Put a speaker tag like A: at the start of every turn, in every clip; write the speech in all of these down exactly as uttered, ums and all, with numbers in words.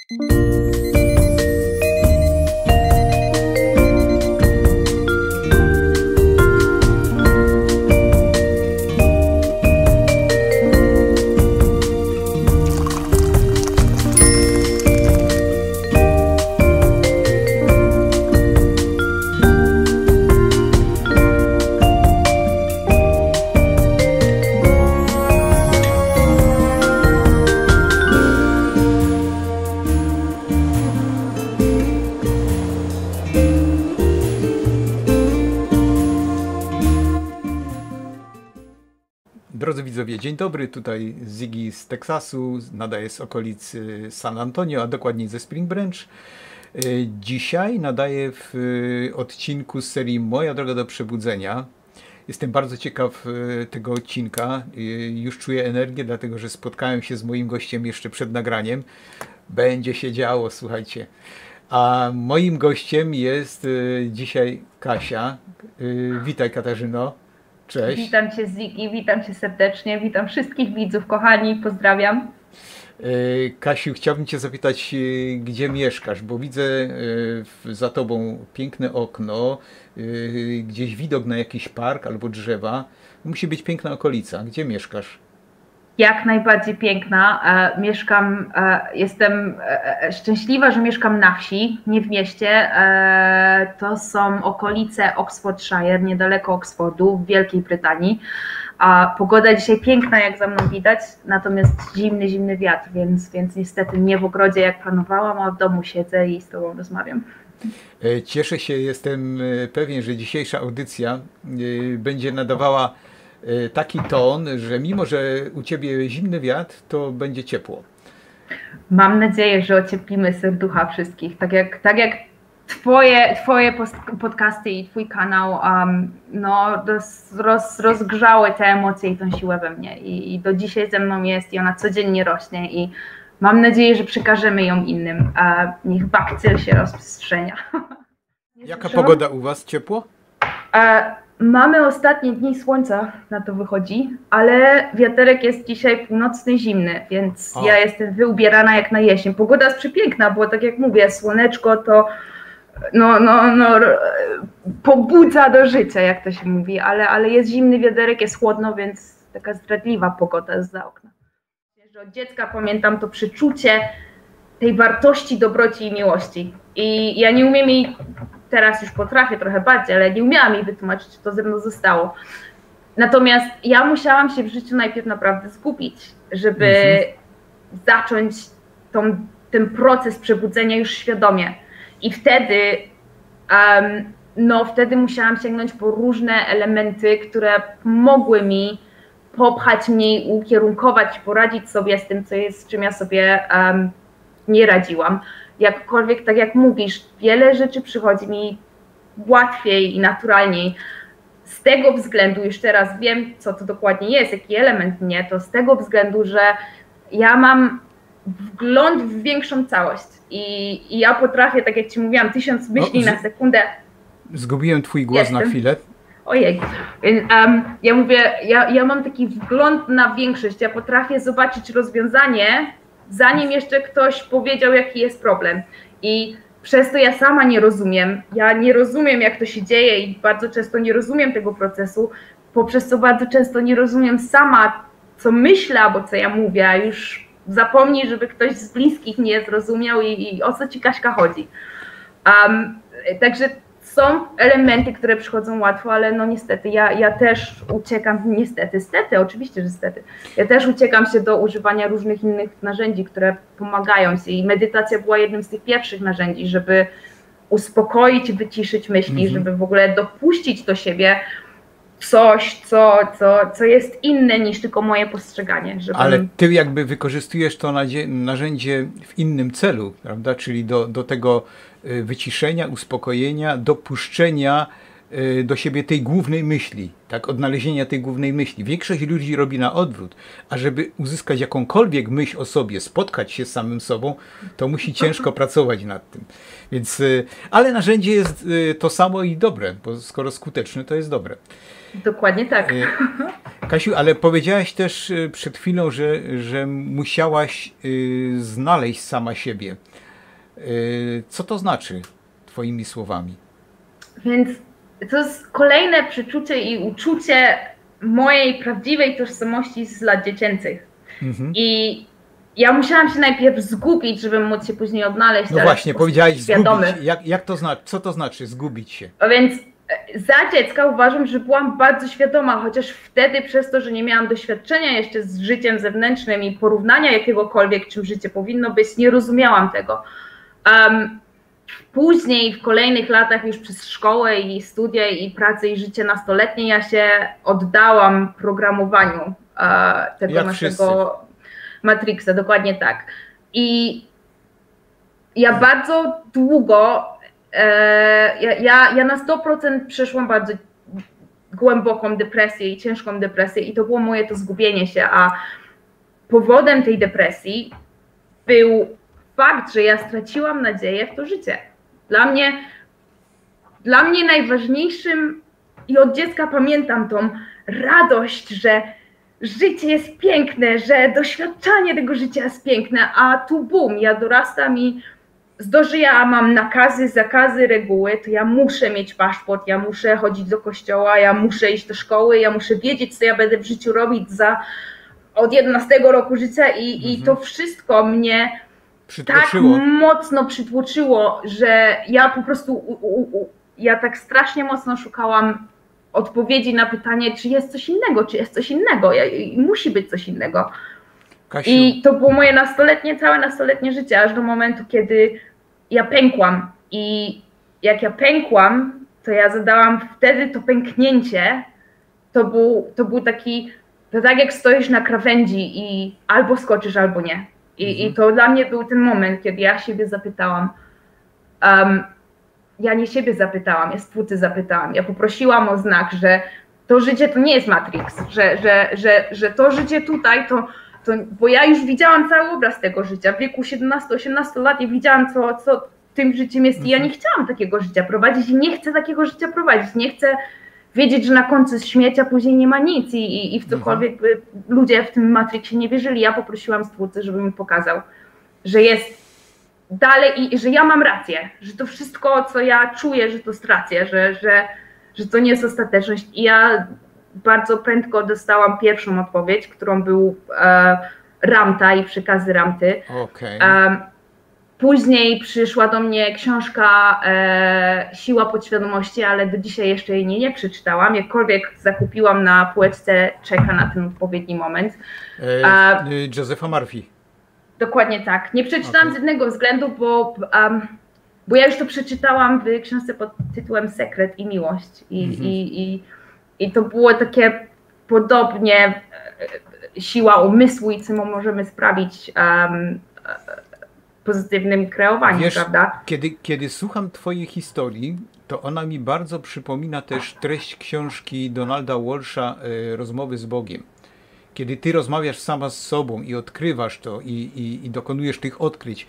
A: Drodzy widzowie, dzień dobry, tutaj Ziggy z Teksasu, nadaję z okolic San Antonio, a dokładniej ze Spring Branch. Dzisiaj nadaję w odcinku z serii Moja droga do przebudzenia. Jestem bardzo ciekaw tego odcinka, już czuję energię, dlatego że spotkałem się z moim gościem jeszcze przed nagraniem. Będzie się działo, słuchajcie. A moim gościem jest dzisiaj Kasia. Witaj, Katarzyno. Cześć.
B: Witam Cię, Ziggy, witam Cię serdecznie, witam wszystkich widzów, kochani, pozdrawiam.
A: Kasiu, chciałbym Cię zapytać, gdzie mieszkasz, bo widzę za Tobą piękne okno, gdzieś widok na jakiś park albo drzewa. Musi być piękna okolica. Gdzie mieszkasz?
B: Jak najbardziej piękna. E, mieszkam, e, jestem e, szczęśliwa, że mieszkam na wsi, nie w mieście. E, to są okolice Oxfordshire, niedaleko Oxfordu, w Wielkiej Brytanii. A pogoda dzisiaj piękna, jak za mną widać, natomiast zimny, zimny wiatr, więc, więc niestety nie w ogrodzie, jak planowałam, a w domu siedzę i z Tobą rozmawiam.
A: Cieszę się, jestem pewien, że dzisiejsza audycja będzie nadawała taki ton, że mimo, że u Ciebie zimny wiatr, to będzie ciepło.
B: Mam nadzieję, że ocieplimy serducha wszystkich, tak jak, tak jak Twoje, twoje podcasty i Twój kanał um, no, roz, roz, rozgrzały te emocje i tą siłę we mnie I, i do dzisiaj ze mną jest i ona codziennie rośnie i mam nadzieję, że przekażemy ją innym, a niech bakcyl się rozprzestrzenia.
A: Jaka pogoda u Was? Ciepło?
B: E, Mamy ostatnie dni słońca, na to wychodzi, ale wiaterek jest dzisiaj północny, zimny, więc o. ja jestem wyubierana jak na jesień. Pogoda jest przepiękna, bo tak jak mówię, słoneczko to no, no, no, pobudza do życia, jak to się mówi, ale, ale jest zimny wiaterek, jest chłodno, więc taka zdradliwa pogoda jest za oknem. Od dziecka pamiętam to przeczucie tej wartości, dobroci i miłości. I ja nie umiem jej, teraz już potrafię trochę bardziej, ale nie umiałam jej wytłumaczyć, czy to ze mną zostało. Natomiast ja musiałam się w życiu najpierw naprawdę zgubić, żeby mhm. zacząć tą, ten proces przebudzenia już świadomie. I wtedy, um, no wtedy musiałam sięgnąć po różne elementy, które mogły mi popchać mnie, ukierunkować, poradzić sobie z tym, co jest, z czym ja sobie um, nie radziłam. Jakkolwiek, tak jak mówisz, wiele rzeczy przychodzi mi łatwiej i naturalniej. Z tego względu, już teraz wiem, co to dokładnie jest, jaki element mnie, to z tego względu, że ja mam wgląd w większą całość i, i ja potrafię, tak jak Ci mówiłam, tysiąc myśli no, na sekundę.
A: Zgubiłem Twój głos Jestem. na chwilę.
B: Ojej, um, ja mówię, ja, ja mam taki wgląd na większość, ja potrafię zobaczyć rozwiązanie, zanim jeszcze ktoś powiedział, jaki jest problem. I przez to ja sama nie rozumiem, ja nie rozumiem, jak to się dzieje i bardzo często nie rozumiem tego procesu, poprzez co bardzo często nie rozumiem sama, co myślę, albo co ja mówię, a już zapomnij, żeby ktoś z bliskich mnie zrozumiał i, i o co Ci, Kaśka, chodzi. Um, także są elementy, które przychodzą łatwo, ale no niestety ja, ja też uciekam, niestety, stety, oczywiście, że stety, ja też uciekam się do używania różnych innych narzędzi, które pomagają się i medytacja była jednym z tych pierwszych narzędzi, żeby uspokoić, wyciszyć myśli, mhm. żeby w ogóle dopuścić do siebie coś, co, co, co jest inne niż tylko moje postrzeganie. Żebym...
A: Ale Ty jakby wykorzystujesz to narzędzie w innym celu, prawda? Czyli do, do tego wyciszenia, uspokojenia, dopuszczenia do siebie tej głównej myśli, tak, odnalezienia tej głównej myśli. Większość ludzi robi na odwrót, a żeby uzyskać jakąkolwiek myśl o sobie, spotkać się z samym sobą, to musi ciężko pracować nad tym. Więc, ale narzędzie jest to samo i dobre, bo skoro skuteczne, to jest dobre.
B: Dokładnie tak.
A: Kasiu, ale powiedziałaś też przed chwilą, że, że musiałaś znaleźć sama siebie. Co to znaczy, twoimi słowami?
B: Więc to jest kolejne przeczucie i uczucie mojej prawdziwej tożsamości z lat dziecięcych. Mhm. I ja musiałam się najpierw zgubić, żeby móc się później odnaleźć.
A: No właśnie, powiedziałaś zgubić. Jak, jak to znaczy? Co to znaczy zgubić się?
B: A więc za dziecka uważam, że byłam bardzo świadoma, chociaż wtedy przez to, że nie miałam doświadczenia jeszcze z życiem zewnętrznym i porównania jakiegokolwiek, czym życie powinno być, nie rozumiałam tego. Um, później w kolejnych latach już przez szkołę i studia i pracę i życie nastoletnie ja się oddałam programowaniu uh, tego
A: Jak
B: naszego
A: wszyscy.
B: Matrixa, dokładnie tak. I ja bardzo długo Ja, ja, ja na sto procent przeszłam bardzo głęboką depresję i ciężką depresję i to było moje to zgubienie się, a powodem tej depresji był fakt, że ja straciłam nadzieję w to życie. Dla mnie, dla mnie najważniejszym i od dziecka pamiętam tą radość, że życie jest piękne, że doświadczanie tego życia jest piękne, a tu bum, ja dorastam i z to, że ja mam nakazy, zakazy, reguły, to ja muszę mieć paszport, ja muszę chodzić do kościoła, ja muszę iść do szkoły, ja muszę wiedzieć, co ja będę w życiu robić za od jedenastego roku życia i, mhm. i to wszystko mnie tak mocno przytłoczyło, że ja po prostu, u, u, u, ja tak strasznie mocno szukałam odpowiedzi na pytanie, czy jest coś innego, czy jest coś innego, ja, musi być coś innego. Kasiu. I to było moje nastoletnie, całe nastoletnie życie, aż do momentu, kiedy ja pękłam. I jak ja pękłam, to ja zadałam wtedy to pęknięcie, to był, to był taki, to tak jak stoisz na krawędzi i albo skoczysz, albo nie. I, mhm. i to dla mnie był ten moment, kiedy ja siebie zapytałam, um, ja nie siebie zapytałam, ja spłuty zapytałam, ja poprosiłam o znak, że to życie to nie jest Matrix, że, że, że, że to życie tutaj to To, bo ja już widziałam cały obraz tego życia. W wieku siedemnastu osiemnastu lat ja widziałam, co, co tym życiem jest i ja nie chciałam takiego życia prowadzić i nie chcę takiego życia prowadzić. Nie chcę wiedzieć, że na końcu jest śmierć, a później nie ma nic i, i, i w cokolwiek mhm. ludzie w tym Matrixie nie wierzyli. Ja poprosiłam Stwórcę, żeby mi pokazał, że jest dalej i że ja mam rację, że to wszystko, co ja czuję, że to jest racja, że, że, że to nie jest ostateczność. I ja bardzo prędko dostałam pierwszą odpowiedź, którą był e, Ramta i przekazy Ramty.
A: Okay.
B: E, później przyszła do mnie książka e, Siła podświadomości, ale do dzisiaj jeszcze jej nie, nie przeczytałam. Jakkolwiek zakupiłam na półeczce, czeka na ten odpowiedni moment.
A: E, e, Josepha Murphy.
B: Dokładnie tak. Nie przeczytałam okay. z jednego względu, bo, um, bo ja już to przeczytałam w książce pod tytułem Sekret i Miłość. I, mm-hmm. i, i I to było takie podobnie siła umysłu i co możemy sprawić um, pozytywnym kreowaniu,
A: Wiesz,
B: prawda?
A: Kiedy, kiedy słucham twojej historii, to ona mi bardzo przypomina też treść książki Donalda Walsha y, Rozmowy z Bogiem. Kiedy ty rozmawiasz sama z sobą i odkrywasz to i, i, i dokonujesz tych odkryć.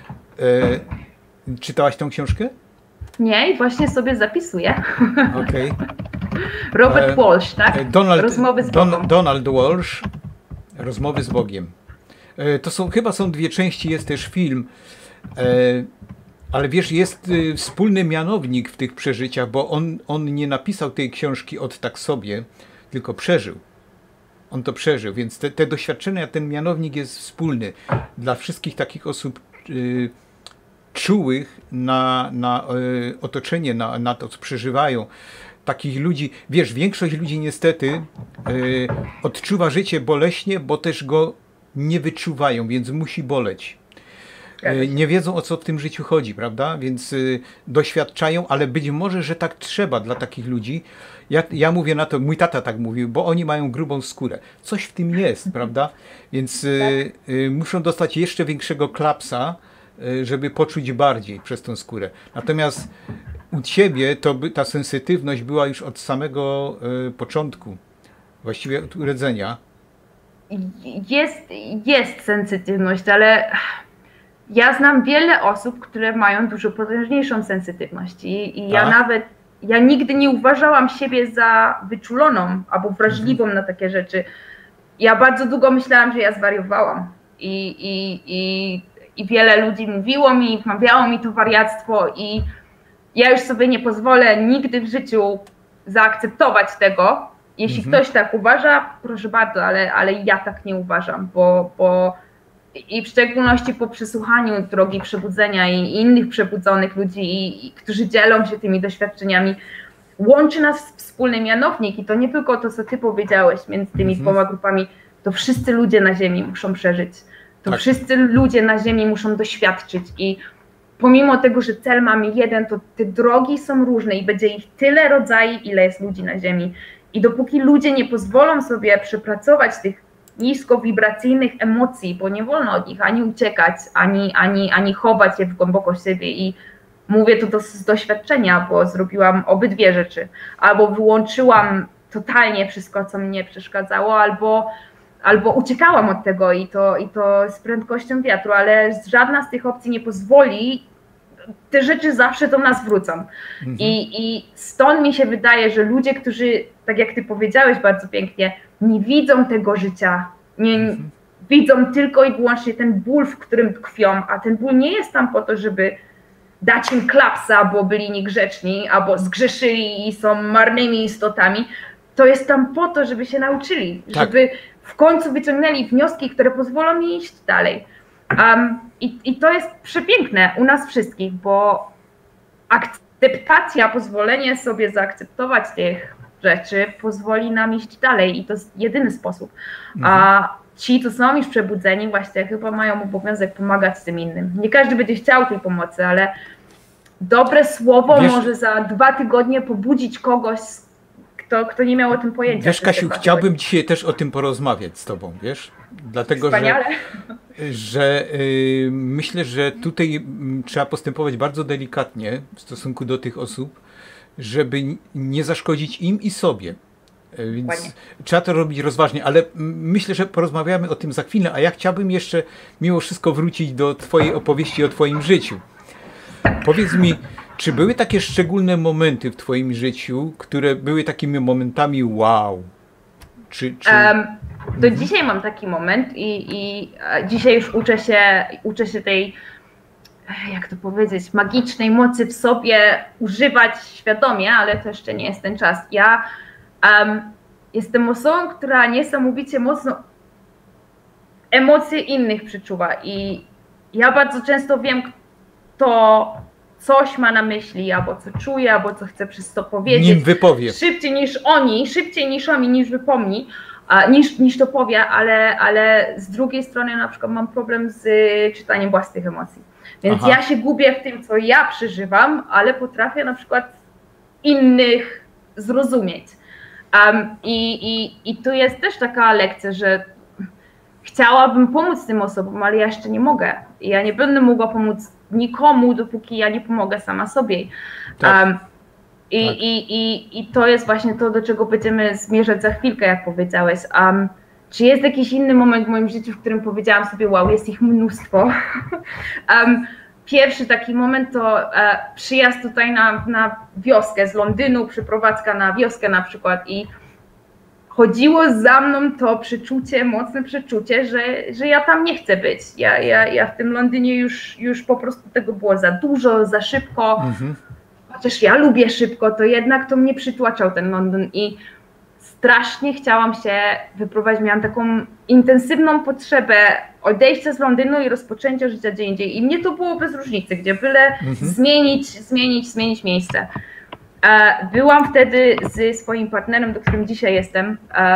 A: Y, czytałaś tą książkę?
B: Nie, i właśnie sobie zapisuję.
A: Okej. Okay.
B: Robert Walsh, tak?
A: Donald,
B: Rozmowy z Bogiem.
A: Don, Donald Walsh, Rozmowy z Bogiem. To są, chyba są dwie części, jest też film, ale wiesz, jest wspólny mianownik w tych przeżyciach, bo on, on nie napisał tej książki od tak sobie, tylko przeżył. On to przeżył, więc te, te doświadczenia, ten mianownik jest wspólny dla wszystkich takich osób y, czułych na, na y, otoczenie, na, na to, co przeżywają. Takich ludzi, wiesz, większość ludzi niestety y, odczuwa życie boleśnie, bo też go nie wyczuwają, więc musi boleć. Y, nie wiedzą, o co w tym życiu chodzi, prawda? Więc y, doświadczają, ale być może, że tak trzeba dla takich ludzi. Ja, ja mówię na to, mój tata tak mówił, bo oni mają grubą skórę. Coś w tym jest, prawda? Więc y, y, muszą dostać jeszcze większego klapsa, y, żeby poczuć bardziej przez tą skórę. Natomiast u ciebie to by, ta sensytywność była już od samego y, początku, właściwie od urodzenia.
B: Jest, jest sensytywność, ale ja znam wiele osób, które mają dużo potężniejszą sensytywność i, i ja
A: tak?
B: nawet ja nigdy nie uważałam siebie za wyczuloną albo wrażliwą na takie rzeczy. Ja bardzo długo myślałam, że ja zwariowałam i, i, i, i wiele ludzi mówiło mi, wmawiało mi to wariactwo i ja już sobie nie pozwolę nigdy w życiu zaakceptować tego. Jeśli mhm. ktoś tak uważa, proszę bardzo, ale, ale ja tak nie uważam, bo, bo i w szczególności po przesłuchaniu Drogi Przebudzenia i innych przebudzonych ludzi, i, i, którzy dzielą się tymi doświadczeniami, łączy nas wspólny mianownik i to nie tylko to, co ty powiedziałeś między tymi mhm. dwoma grupami, to wszyscy ludzie na ziemi muszą przeżyć, to tak. wszyscy ludzie na ziemi muszą doświadczyć i pomimo tego, że cel mamy jeden, to te drogi są różne i będzie ich tyle rodzajów, ile jest ludzi na ziemi. I dopóki ludzie nie pozwolą sobie przepracować tych niskowibracyjnych emocji, bo nie wolno od nich ani uciekać, ani, ani, ani chować je w głęboko siebie i mówię to do, z doświadczenia, bo zrobiłam obydwie rzeczy. Albo wyłączyłam totalnie wszystko, co mnie przeszkadzało, albo, albo uciekałam od tego i to, i to z prędkością wiatru, ale żadna z tych opcji nie pozwoli. Te rzeczy zawsze do nas wrócą. Mhm. I, I stąd mi się wydaje, że ludzie, którzy, tak jak ty powiedziałeś bardzo pięknie, nie widzą tego życia, nie mhm. widzą tylko i wyłącznie ten ból, w którym tkwią, a ten ból nie jest tam po to, żeby dać im klapsa, bo byli niegrzeczni, albo zgrzeszyli i są marnymi istotami. To jest tam po to, żeby się nauczyli, tak. żeby w końcu wyciągnęli wnioski, które pozwolą mi iść dalej. Um, i, I to jest przepiękne u nas wszystkich, bo akceptacja, pozwolenie sobie zaakceptować tych rzeczy pozwoli nam iść dalej i to jest jedyny sposób. Mhm. A ci, co są już przebudzeni, właśnie chyba mają obowiązek pomagać tym innym. Nie każdy będzie chciał tej pomocy, ale dobre słowo Wiesz, może za dwa tygodnie pobudzić kogoś, kto, kto nie miał o tym pojęcia.
A: Wiesz, Kasiu, chciałbym dzisiaj też o tym porozmawiać z tobą, wiesz? Dlatego, Wspaniale. że, że yy, myślę, że tutaj yy, trzeba postępować bardzo delikatnie w stosunku do tych osób, żeby nie zaszkodzić im i sobie. Yy, więc Ładnie. Trzeba to robić rozważnie, ale myślę, że porozmawiamy o tym za chwilę, a ja chciałbym jeszcze mimo wszystko wrócić do twojej opowieści o twoim życiu. Powiedz mi, czy były takie szczególne momenty w twoim życiu, które były takimi momentami wow? Czy, czy...
B: Um, do mhm. dzisiaj mam taki moment i, i dzisiaj już uczę się, uczę się tej, jak to powiedzieć, magicznej mocy w sobie używać świadomie, ale to jeszcze nie jest ten czas. Ja um, jestem osobą, która niesamowicie mocno emocje innych przeczuwa i ja bardzo często wiem, kto coś ma na myśli, albo co czuje, albo co chce przez to powiedzieć.
A: Nim wypowie.
B: Szybciej niż oni, szybciej niż oni, niż wypomni, niż, niż to powie, ale, ale z drugiej strony na przykład mam problem z czytaniem własnych emocji. Więc Aha. ja się gubię w tym, co ja przeżywam, ale potrafię na przykład innych zrozumieć. Um, i, i, I tu jest też taka lekcja, że chciałabym pomóc tym osobom, ale ja jeszcze nie mogę. Ja nie będę mogła pomóc nikomu, dopóki ja nie pomogę sama sobie. Tak. Um, i, tak. i, i, I to jest właśnie to, do czego będziemy zmierzać za chwilkę, jak powiedziałeś. Um, czy jest jakiś inny moment w moim życiu, w którym powiedziałam sobie, wow, jest ich mnóstwo. um, pierwszy taki moment to e, przyjazd tutaj na, na wioskę z Londynu, przeprowadzka na wioskę na przykład i chodziło za mną to przeczucie, mocne przeczucie, że, że ja tam nie chcę być. Ja, ja, ja w tym Londynie już, już po prostu tego było za dużo, za szybko. Mhm. Chociaż ja lubię szybko, to jednak to mnie przytłaczał ten Londyn i strasznie chciałam się wyprowadzić. Miałam taką intensywną potrzebę odejścia z Londynu i rozpoczęcia życia gdzie indziej. I mnie to było bez różnicy, gdzie byle mhm. zmienić, zmienić, zmienić miejsce. Byłam wtedy ze swoim partnerem, do którym dzisiaj jestem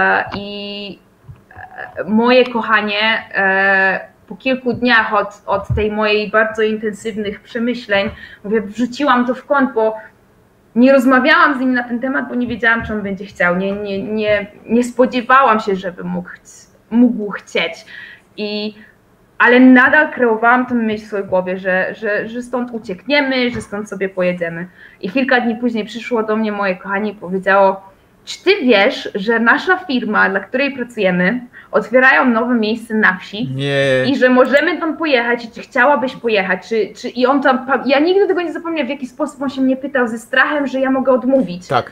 B: i moje kochanie po kilku dniach od, od tej mojej bardzo intensywnych przemyśleń, mówię, wrzuciłam to w kąt, bo nie rozmawiałam z nim na ten temat, bo nie wiedziałam, czy on będzie chciał. Nie, nie, nie, nie spodziewałam się, żeby mógł, mógł chcieć. I ale nadal kreowałam tę myśl w swojej głowie, że, że, że stąd uciekniemy, że stąd sobie pojedziemy. I kilka dni później przyszło do mnie moje kochanie i powiedziało, czy ty wiesz, że nasza firma, dla której pracujemy, otwierają nowe miejsce na wsi
A: Nie.
B: i że możemy tam pojechać i czy chciałabyś pojechać, czy, czy i on tam, ja nigdy tego nie zapomnę, w jaki sposób on się mnie pytał ze strachem, że ja mogę odmówić.
A: Tak.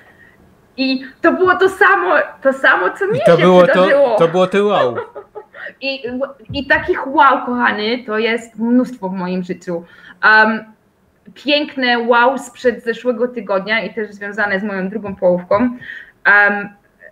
B: I to było to samo, to samo, co mi
A: I to
B: się
A: było
B: wydarzyło.
A: to, to było to wow.
B: I, I takich wow, kochany, to jest mnóstwo w moim życiu. Um, piękne wow sprzed zeszłego tygodnia i też związane z moją drugą połówką. Um,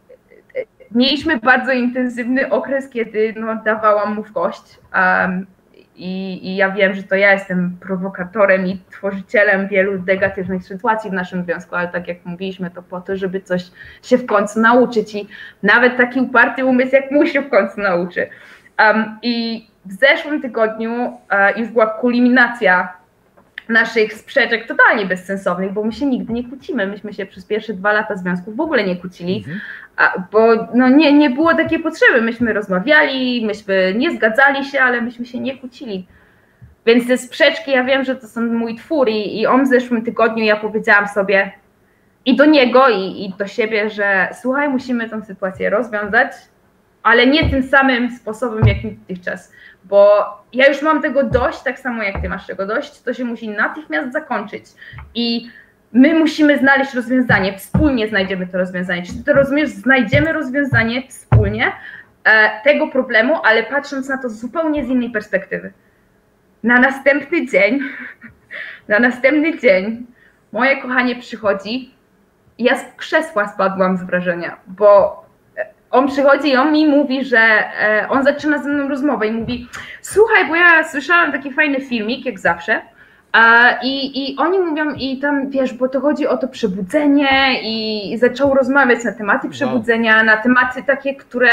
B: mieliśmy bardzo intensywny okres, kiedy no, dawałam mu w kość. Um, i, I ja wiem, że to ja jestem prowokatorem i tworzycielem wielu negatywnych sytuacji w naszym związku, ale tak jak mówiliśmy, to po to, żeby coś się w końcu nauczyć i nawet taki uparty umysł jak mój się w końcu nauczy. Um, I w zeszłym tygodniu uh, już była kulminacja naszych sprzeczek totalnie bezsensownych, bo my się nigdy nie kłócimy. Myśmy się przez pierwsze dwa lata związku w ogóle nie kłócili, mhm. a, bo no, nie, nie było takiej potrzeby. Myśmy rozmawiali, myśmy nie zgadzali się, ale myśmy się nie kłócili. Więc te sprzeczki, ja wiem, że to są mój twór i, i on w zeszłym tygodniu ja powiedziałam sobie i do niego i, i do siebie, że słuchaj, musimy tę sytuację rozwiązać, ale nie tym samym sposobem jak dotychczas. Bo ja już mam tego dość, tak samo jak ty masz tego dość, to się musi natychmiast zakończyć i my musimy znaleźć rozwiązanie, wspólnie znajdziemy to rozwiązanie. Czy ty to rozumiesz? Znajdziemy rozwiązanie wspólnie e, tego problemu, ale patrząc na to zupełnie z innej perspektywy. Na następny dzień, na następny dzień moje kochanie przychodzi i ja z krzesła spadłam z wrażenia, bo on przychodzi i on mi mówi, że e, on zaczyna ze mną rozmowę i mówi słuchaj, bo ja słyszałam taki fajny filmik, jak zawsze e, i, i oni mówią i tam wiesz, bo to chodzi o to przebudzenie i, i zaczął rozmawiać na tematy przebudzenia, wow. na tematy takie, które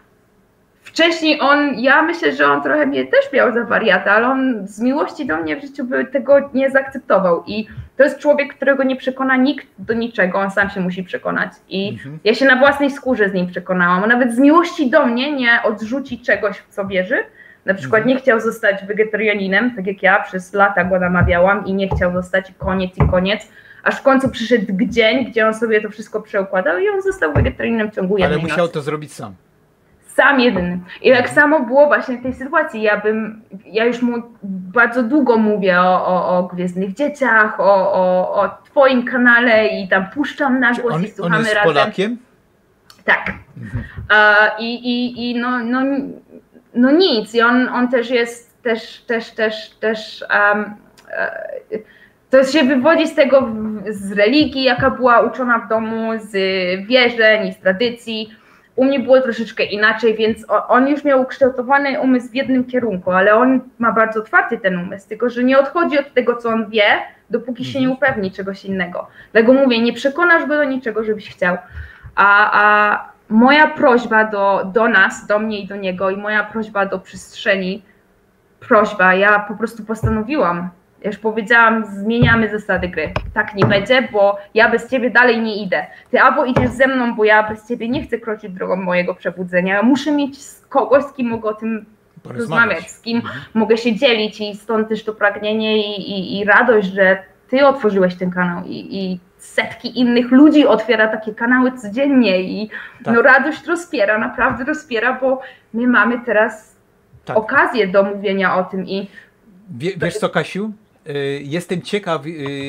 B: wcześniej on, ja myślę, że on trochę mnie też miał za wariata, ale on z miłości do mnie w życiu by tego nie zaakceptował i to jest człowiek, którego nie przekona nikt do niczego, on sam się musi przekonać i mhm. ja się na własnej skórze z nim przekonałam, on nawet z miłości do mnie nie odrzuci czegoś, w co wierzy, na przykład mhm. nie chciał zostać wegetarianinem, tak jak ja, przez lata go namawiałam i nie chciał zostać i koniec i koniec, aż w końcu przyszedł dzień, gdzie on sobie to wszystko przeukładał i on został wegetarianinem w ciągu jednej
A: Ale musiał
B: nocy.
A: to zrobić sam.
B: Sam jedyny. I tak samo było właśnie w tej sytuacji. Ja bym, ja już mu bardzo długo mówię o, o, o Gwiezdnych Dzieciach, o, o, o twoim kanale i tam puszczam na głos
A: on,
B: i słuchamy
A: on jest
B: razem.
A: Polakiem?
B: Tak. Mhm. Uh, I i, i no, no, no nic. I on, on też jest, też, też, też, też um, uh, to się wywodzi z tego, z religii, jaka była uczona w domu, z wierzeń i z tradycji. U mnie było troszeczkę inaczej, więc on już miał ukształtowany umysł w jednym kierunku, ale on ma bardzo otwarty ten umysł, tylko że nie odchodzi od tego, co on wie, dopóki się nie upewni czegoś innego. Dlatego mówię, nie przekonasz go do niczego, żebyś chciał. A, a moja prośba do, do nas, do mnie i do niego i moja prośba do przestrzeni, prośba, ja po prostu postanowiłam, ja już powiedziałam, zmieniamy zasady gry. Tak nie będzie, bo ja bez ciebie dalej nie idę. Ty albo idziesz ze mną, bo ja bez ciebie nie chcę kroczyć drogą mojego przebudzenia. Ja muszę mieć kogoś, z kim mogę o tym rozmawiać, z kim mhm. mogę się dzielić i stąd też to pragnienie i, i, i radość, że ty otworzyłeś ten kanał i, i setki innych ludzi otwiera takie kanały codziennie i tak. no radość rozpiera, naprawdę rozpiera, bo my mamy teraz tak. okazję do mówienia o tym i
A: Wie, wiesz co, Kasiu? Jestem ciekaw,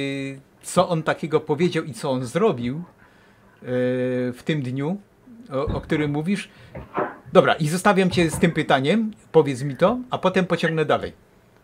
A: co on takiego powiedział i co on zrobił w tym dniu, o, o którym mówisz. Dobra, i zostawiam cię z tym pytaniem, powiedz mi to, a potem pociągnę dalej.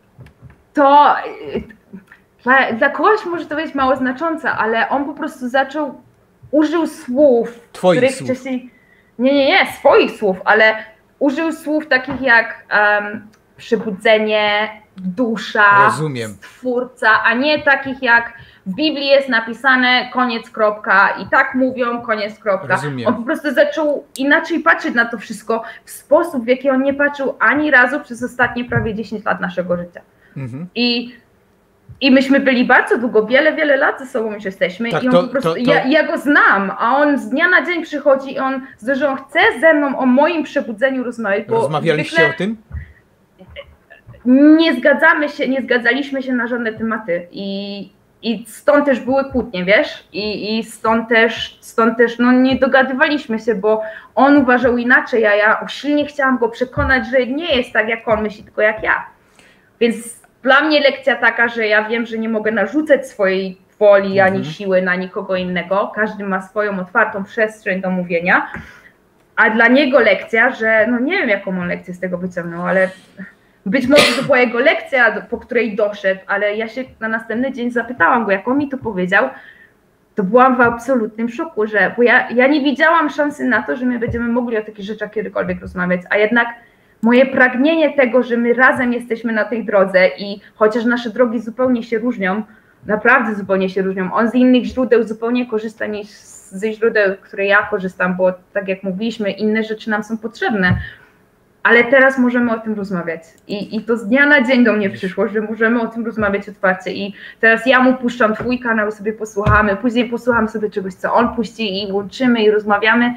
B: To dla, dla kogoś może to być mało znaczące, ale on po prostu zaczął, użył słów,
A: Twoich
B: których
A: słów.
B: wcześniej, nie, nie, nie, swoich słów, ale użył słów takich jak um, przebudzenie, dusza,
A: Rozumiem.
B: stwórca, a nie takich jak w Biblii jest napisane koniec, kropka i tak mówią, koniec, kropka.
A: Rozumiem.
B: On po prostu zaczął inaczej patrzeć na to wszystko w sposób, w jaki on nie patrzył ani razu przez ostatnie prawie dziesięć lat naszego życia. Mhm. I, I myśmy byli bardzo długo, wiele, wiele lat ze sobą już jesteśmy tak, i on to, po prostu, to, to... Ja, ja go znam, a on z dnia na dzień przychodzi i on, że on chce ze mną o moim przebudzeniu rozmawiać. Bo
A: Rozmawialiście zwykle... o tym?
B: Nie zgadzamy się, nie zgadzaliśmy się na żadne tematy i i stąd też były kłótnie, wiesz, i, i stąd też, stąd też no, nie dogadywaliśmy się, bo on uważał inaczej, a ja silnie chciałam go przekonać, że nie jest tak, jak on myśli, tylko jak ja. Więc dla mnie lekcja taka, że ja wiem, że nie mogę narzucać swojej woli ani
A: Mhm.
B: siły na nikogo innego, każdy ma swoją otwartą przestrzeń do mówienia, a dla niego lekcja, że no nie wiem, jaką on lekcję z tego wyciągnął, ale być może to była jego lekcja, po której doszedł, ale ja się na następny dzień zapytałam go, jak on mi to powiedział, to byłam w absolutnym szoku, że bo ja, ja nie widziałam szansy na to, że my będziemy mogli o takich rzeczach kiedykolwiek rozmawiać, a jednak moje pragnienie tego, że my razem jesteśmy na tej drodze i chociaż nasze drogi zupełnie się różnią, naprawdę zupełnie się różnią, on z innych źródeł zupełnie korzysta niż ze źródeł, które ja korzystam, bo tak jak mówiliśmy, inne rzeczy nam są potrzebne, ale teraz możemy o tym rozmawiać i, i to z dnia na dzień do mnie przyszło, że możemy o tym rozmawiać otwarcie i teraz ja mu puszczam twój kanał, sobie posłuchamy, później posłucham sobie czegoś, co on puści i łączymy i rozmawiamy.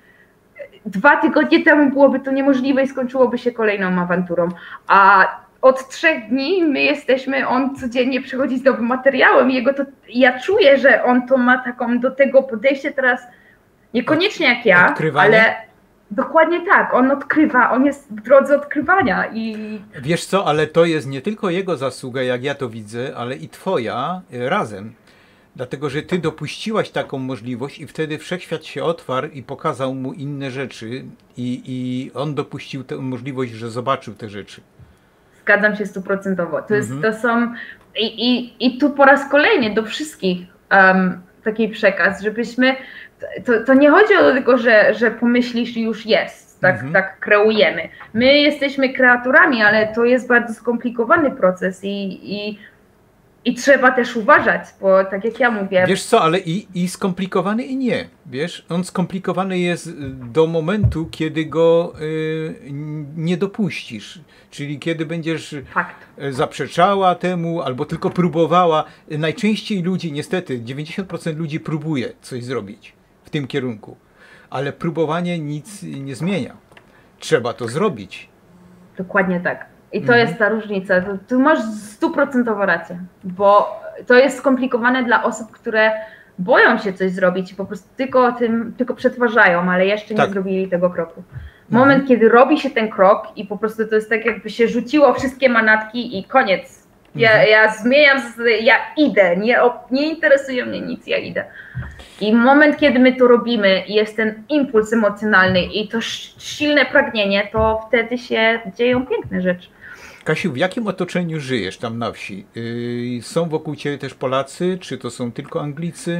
B: Dwa tygodnie temu byłoby to niemożliwe i skończyłoby się kolejną awanturą, a od trzech dni my jesteśmy, on codziennie przychodzi z nowym materiałem i jego to, ja czuję, że on to ma taką do tego podejście teraz, niekoniecznie jak ja,
A: Odkrywanie?
B: ale dokładnie tak, on odkrywa, on jest w drodze odkrywania i...
A: Wiesz co, ale to jest nie tylko jego zasługa, jak ja to widzę, ale i twoja y, razem. Dlatego, że ty dopuściłaś taką możliwość i wtedy wszechświat się otwarł i pokazał mu inne rzeczy i, i on dopuścił tę możliwość, że zobaczył te rzeczy.
B: Zgadzam się stuprocentowo. To, jest,
A: Mhm.
B: to są i, i, i tu po raz kolejny do wszystkich um, taki przekaz, żebyśmy, to, to nie chodzi o tylko, że, że pomyślisz i już jest, tak,
A: Mhm.
B: tak kreujemy. My jesteśmy kreatorami, ale to jest bardzo skomplikowany proces i, i, i trzeba też uważać, bo tak jak ja mówię...
A: Wiesz co, ale i, i skomplikowany i nie, wiesz, on skomplikowany jest do momentu, kiedy go y, nie dopuścisz, czyli kiedy będziesz
B: Fakt.
A: zaprzeczała temu albo tylko próbowała. Najczęściej ludzi, niestety, dziewięćdziesiąt procent ludzi próbuje coś zrobić w tym kierunku, ale próbowanie nic nie zmienia. Trzeba to zrobić.
B: Dokładnie tak. I to
A: Mhm.
B: jest ta różnica. Tu, tu masz stuprocentową rację, bo to jest skomplikowane dla osób, które boją się coś zrobić i po prostu tylko o tym, tylko przetwarzają, ale jeszcze
A: Tak.
B: nie zrobili tego kroku. Moment, mhm. kiedy robi się ten krok i po prostu to jest tak, jakby się rzuciło wszystkie manatki i koniec. Ja,
A: Mhm.
B: ja zmieniam, ja idę, nie, nie interesuje mnie nic, ja idę. I moment, kiedy my to robimy i jest ten impuls emocjonalny i to silne pragnienie, to wtedy się dzieją piękne rzeczy.
A: Kasiu, w jakim otoczeniu żyjesz tam na wsi? Yy, są wokół ciebie też Polacy, czy to są tylko Anglicy?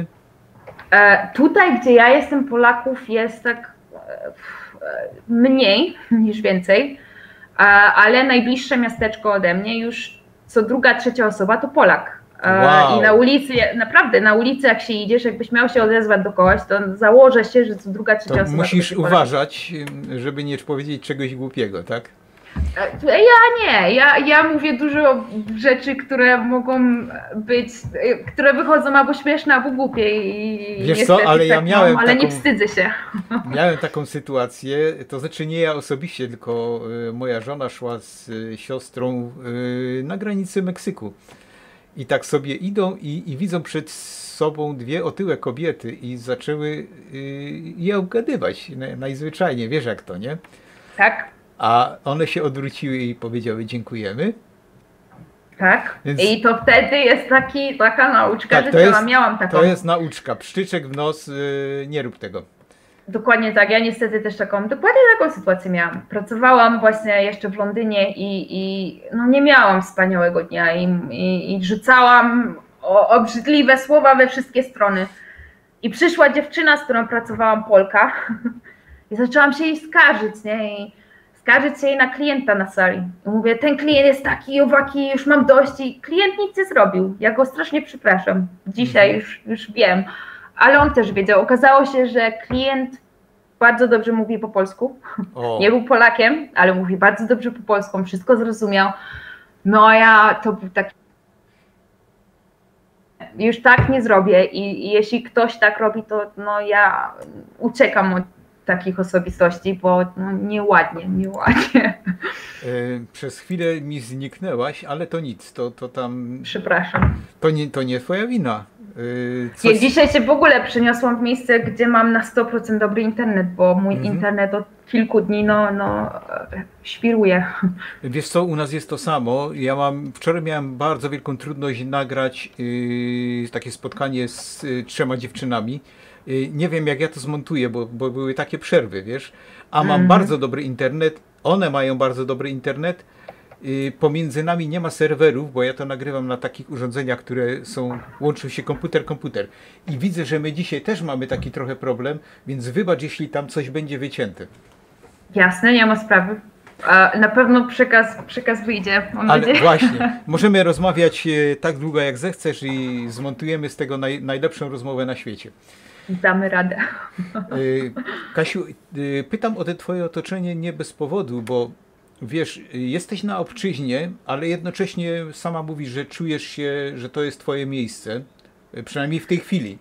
B: E, tutaj, gdzie ja jestem, Polaków jest tak e, mniej niż więcej, e, ale najbliższe miasteczko ode mnie już co druga, trzecia osoba to Polak.
A: Wow.
B: I na ulicy, naprawdę na ulicy jak się idziesz, jakbyś miał się odezwać do kogoś, to założę się, że co druga, trzecia
A: To
B: osoba
A: musisz
B: to
A: uważać, żeby nie powiedzieć czegoś głupiego, tak?
B: Ja nie, ja, ja mówię dużo rzeczy, które mogą być, które wychodzą albo śmieszne, albo głupie i
A: wiesz co, ale ja
B: tak
A: miałem
B: mam, ale
A: taką,
B: nie wstydzę się.
A: Miałem taką sytuację, to znaczy nie ja osobiście, tylko moja żona szła z siostrą na granicy Meksyku. I tak sobie idą i, i widzą przed sobą dwie otyłe kobiety i zaczęły y, je obgadywać najzwyczajniej, wiesz jak to, nie?
B: Tak.
A: A one się odwróciły i powiedziały dziękujemy.
B: Tak.
A: Więc...
B: I to wtedy jest taki, taka nauczka,
A: tak,
B: że
A: to
B: ja
A: jest,
B: miałam taką.
A: To jest nauczka, pszczyczek w nos, y, nie rób tego.
B: Dokładnie tak, ja niestety też taką, dokładnie taką sytuację miałam. Pracowałam właśnie jeszcze w Londynie i, i no nie miałam wspaniałego dnia i, i, i rzucałam o, obrzydliwe słowa we wszystkie strony. I przyszła dziewczyna, z którą pracowałam, Polka, i zaczęłam się jej skarżyć, nie? I skarżyć się jej na klienta na sali. I mówię, ten klient jest taki, owaki, już mam dość i klient nic nie zrobił. Ja go strasznie przepraszam. Dzisiaj mhm. już, już wiem. Ale on też wiedział. Okazało się, że klient bardzo dobrze mówi po polsku. O. Nie był Polakiem, ale mówi bardzo dobrze po polsku. Wszystko zrozumiał. No ja to był taki... Już tak nie zrobię i, i jeśli ktoś tak robi, to no ja uciekam od takich osobistości, bo no, nieładnie, nieładnie.
A: Przez chwilę mi zniknęłaś, ale to nic, to, to tam...
B: Przepraszam.
A: To nie, to nie twoja wina.
B: Coś... Ja dzisiaj się w ogóle przeniosłam w miejsce, gdzie mam na sto procent dobry internet, bo mój mhm. internet od kilku dni no, no, świruje.
A: Wiesz co, u nas jest to samo. Ja mam, wczoraj miałem bardzo wielką trudność nagrać yy, takie spotkanie z yy, trzema dziewczynami. Yy, nie wiem, jak ja to zmontuję, bo, bo były takie przerwy, wiesz. A mam mhm. bardzo dobry internet, one mają bardzo dobry internet. Pomiędzy nami nie ma serwerów, bo ja to nagrywam na takich urządzeniach, które są, łączą się komputer, komputer. I widzę, że my dzisiaj też mamy taki trochę problem, więc wybacz, jeśli tam coś będzie wycięte.
B: Jasne, nie ma sprawy. Na pewno przekaz, przekaz wyjdzie, mam
A: Ale
B: nadzieję.
A: właśnie, możemy rozmawiać tak długo, jak zechcesz i zmontujemy z tego naj, najlepszą rozmowę na świecie.
B: Damy radę.
A: Kasiu, pytam o te twoje otoczenie nie bez powodu, bo wiesz, jesteś na obczyźnie, ale jednocześnie sama mówisz, że czujesz się, że to jest twoje miejsce, przynajmniej w tej chwili.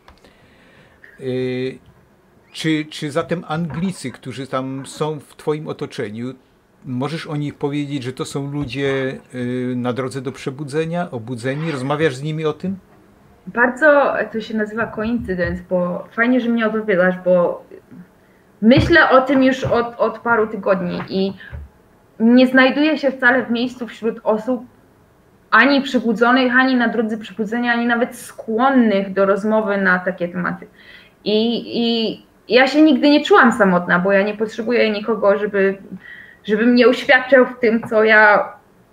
A: Czy, czy zatem Anglicy, którzy tam są w twoim otoczeniu, możesz o nich powiedzieć, że to są ludzie na drodze do przebudzenia, obudzeni? Rozmawiasz z nimi o tym?
B: Bardzo to się nazywa coincidence, bo fajnie, że mnie o to pytasz, bo myślę o tym już od, od paru tygodni i nie znajduję się wcale w miejscu wśród osób ani przebudzonych, ani na drodze przebudzenia, ani nawet skłonnych do rozmowy na takie tematy. I, i ja się nigdy nie czułam samotna, bo ja nie potrzebuję nikogo, żeby, żeby mnie uświadczał w tym, co ja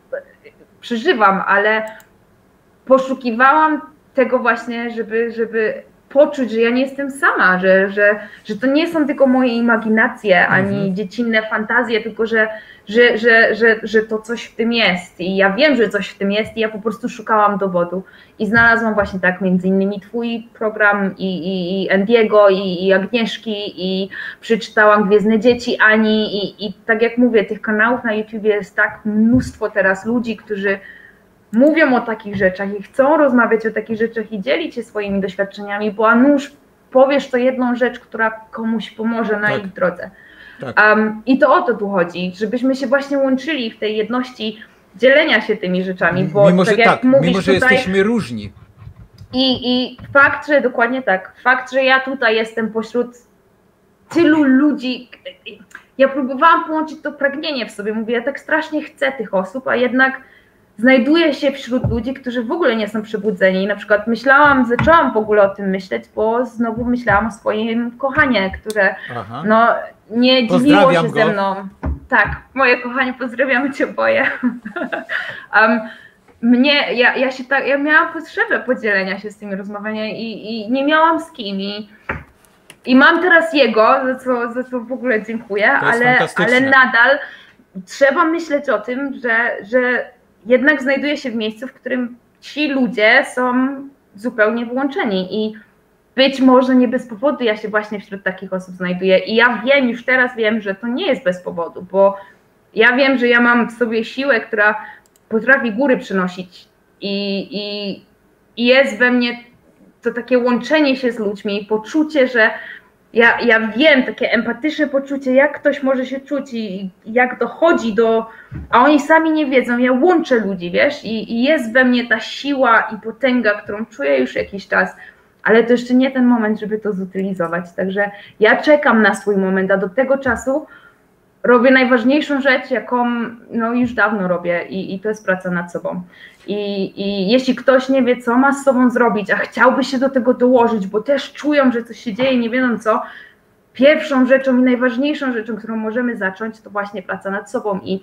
B: przeżywam, ale poszukiwałam tego właśnie, żeby, żeby poczuć, że ja nie jestem sama, że, że, że to nie są tylko moje imaginacje, ani mhm. dziecinne fantazje, tylko że, że, że, że, że to coś w tym jest. I ja wiem, że coś w tym jest i ja po prostu szukałam dowodu. I znalazłam właśnie tak między innymi twój program i, i, i Andiego i, i Agnieszki i przeczytałam Gwiezdne Dzieci Ani i, i tak jak mówię, tych kanałów na YouTubie jest tak mnóstwo teraz ludzi, którzy mówią o takich rzeczach i chcą rozmawiać o takich rzeczach i dzielić się swoimi doświadczeniami, bo a nuż powiesz to jedną rzecz, która komuś pomoże na tak. ich drodze. Tak. Um, I to o to tu chodzi, żebyśmy się właśnie łączyli w tej jedności dzielenia się tymi rzeczami, bo
A: mimo,
B: tak
A: że,
B: jak
A: tak,
B: mówisz
A: mimo, że
B: tutaj,
A: jesteśmy różni.
B: I, I fakt, że dokładnie tak, fakt, że ja tutaj jestem pośród tylu ludzi, ja próbowałam połączyć to pragnienie w sobie, mówię, ja tak strasznie chcę tych osób, a jednak znajduję się wśród ludzi, którzy w ogóle nie są przebudzeni. Na przykład myślałam, zaczęłam w ogóle o tym myśleć, bo znowu myślałam o swoim kochanie, które Aha. no, nie dzieliło się go. ze mną. Tak, moje kochanie, pozdrawiamy cię oboje. um, mnie, ja, ja się tak, ja miałam potrzebę podzielenia się z tymi rozmawianiami i, i nie miałam z kim. I, i mam teraz jego, za co, za co w ogóle dziękuję, ale, ale nadal trzeba myśleć o tym, że, że jednak znajduję się w miejscu, w którym ci ludzie są zupełnie wyłączeni i być może nie bez powodu ja się właśnie wśród takich osób znajduję i ja wiem, już teraz wiem, że to nie jest bez powodu, bo ja wiem, że ja mam w sobie siłę, która potrafi góry przynosić i, i, i jest we mnie to takie łączenie się z ludźmi, poczucie, że ja, ja wiem, takie empatyczne poczucie, jak ktoś może się czuć i jak dochodzi do, a oni sami nie wiedzą, ja łączę ludzi, wiesz, i, i jest we mnie ta siła i potęga, którą czuję już jakiś czas, ale to jeszcze nie ten moment, żeby to zutylizować, także ja czekam na swój moment, a do tego czasu robię najważniejszą rzecz, jaką no, już dawno robię i, i to jest praca nad sobą. I, I jeśli ktoś nie wie, co ma z sobą zrobić, a chciałby się do tego dołożyć, bo też czują, że coś się dzieje, nie wiedzą co, pierwszą rzeczą i najważniejszą rzeczą, którą możemy zacząć, to właśnie praca nad sobą i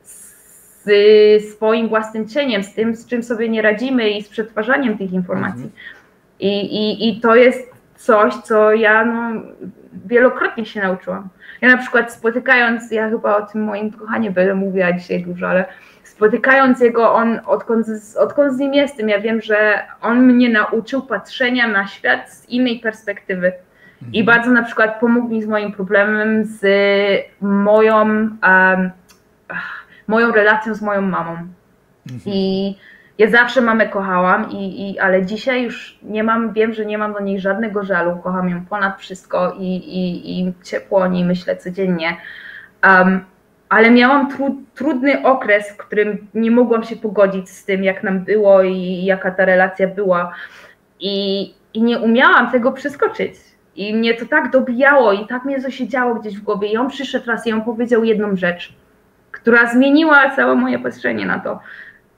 B: z swoim własnym cieniem, z tym, z czym sobie nie radzimy i z przetwarzaniem tych informacji. Mhm. I, i, I to jest coś, co ja no, wielokrotnie się nauczyłam. Ja na przykład spotykając, ja chyba o tym moim kochanie będę mówiła dzisiaj dużo, ale spotykając jego, on, odkąd, odkąd z nim jestem, ja wiem, że on mnie nauczył patrzenia na świat z innej perspektywy. Mhm. I bardzo na przykład pomógł mi z moim problemem, z moją, um, moją relacją z moją mamą. Mhm. I Ja zawsze mamę kochałam, i, i, ale dzisiaj już nie mam, wiem, że nie mam do niej żadnego żalu. Kocham ją ponad wszystko i, i, i ciepło o niej myślę codziennie. Um, ale miałam tru, trudny okres, w którym nie mogłam się pogodzić z tym, jak nam było i jaka ta relacja była. I, i nie umiałam tego przeskoczyć. I mnie to tak dobijało i tak mnie to się działo gdzieś w głowie. I on przyszedł raz i on powiedział jedną rzecz, która zmieniła całe moje patrzenie na to.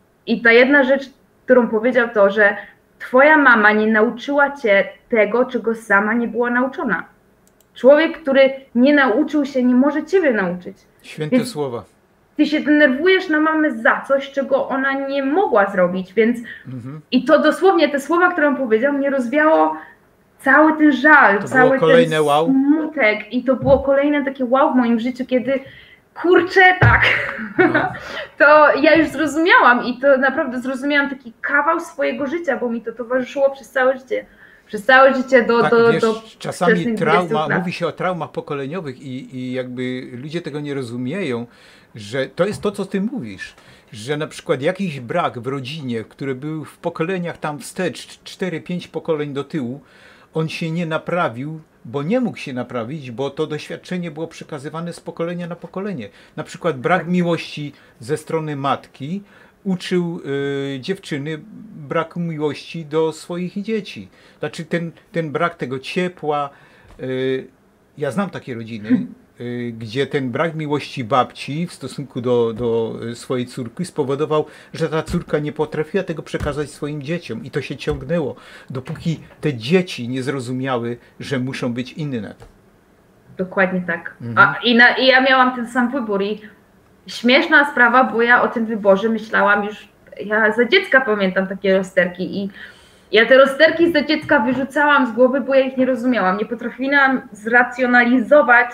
B: I ta jedna rzecz, którą powiedział, to, że twoja mama nie nauczyła cię tego, czego sama nie była nauczona. Człowiek, który nie nauczył się, nie może ciebie nauczyć.
A: Święte więc słowa.
B: Ty się denerwujesz na mamę za coś, czego ona nie mogła zrobić, więc mhm. i to dosłownie te słowa, które on powiedział, mnie rozwiało cały ten żal,
A: to
B: cały
A: było kolejne
B: ten
A: wow.
B: smutek i to było kolejne takie wow w moim życiu, kiedy kurczę, tak, no. To ja już zrozumiałam i to naprawdę zrozumiałam taki kawał swojego życia, bo mi to towarzyszyło przez całe życie. Przez całe życie do...
A: Tak,
B: do,
A: wiesz,
B: do
A: czasami trauma, mówi się o traumach pokoleniowych i, i jakby ludzie tego nie rozumieją, że to jest to, co ty mówisz, że na przykład jakiś brak w rodzinie, który był w pokoleniach tam wstecz, cztery pięć pokoleń do tyłu, on się nie naprawił, bo nie mógł się naprawić, bo to doświadczenie było przekazywane z pokolenia na pokolenie. Na przykład brak miłości ze strony matki uczył y, dziewczyny braku miłości do swoich dzieci. Znaczy ten, ten brak tego ciepła. Y, ja znam takie rodziny, y, gdzie ten brak miłości babci w stosunku do, do swojej córki spowodował, że ta córka nie potrafiła tego przekazać swoim dzieciom. I to się ciągnęło, dopóki te dzieci nie zrozumiały, że muszą być inne.
B: Dokładnie tak. Mhm. A, i, na, I ja miałam ten sam wybór. I śmieszna sprawa, bo ja o tym wyborze myślałam już, ja za dziecka pamiętam takie rozterki i ja te rozterki za dziecka wyrzucałam z głowy, bo ja ich nie rozumiałam. Nie potrafiłam zracjonalizować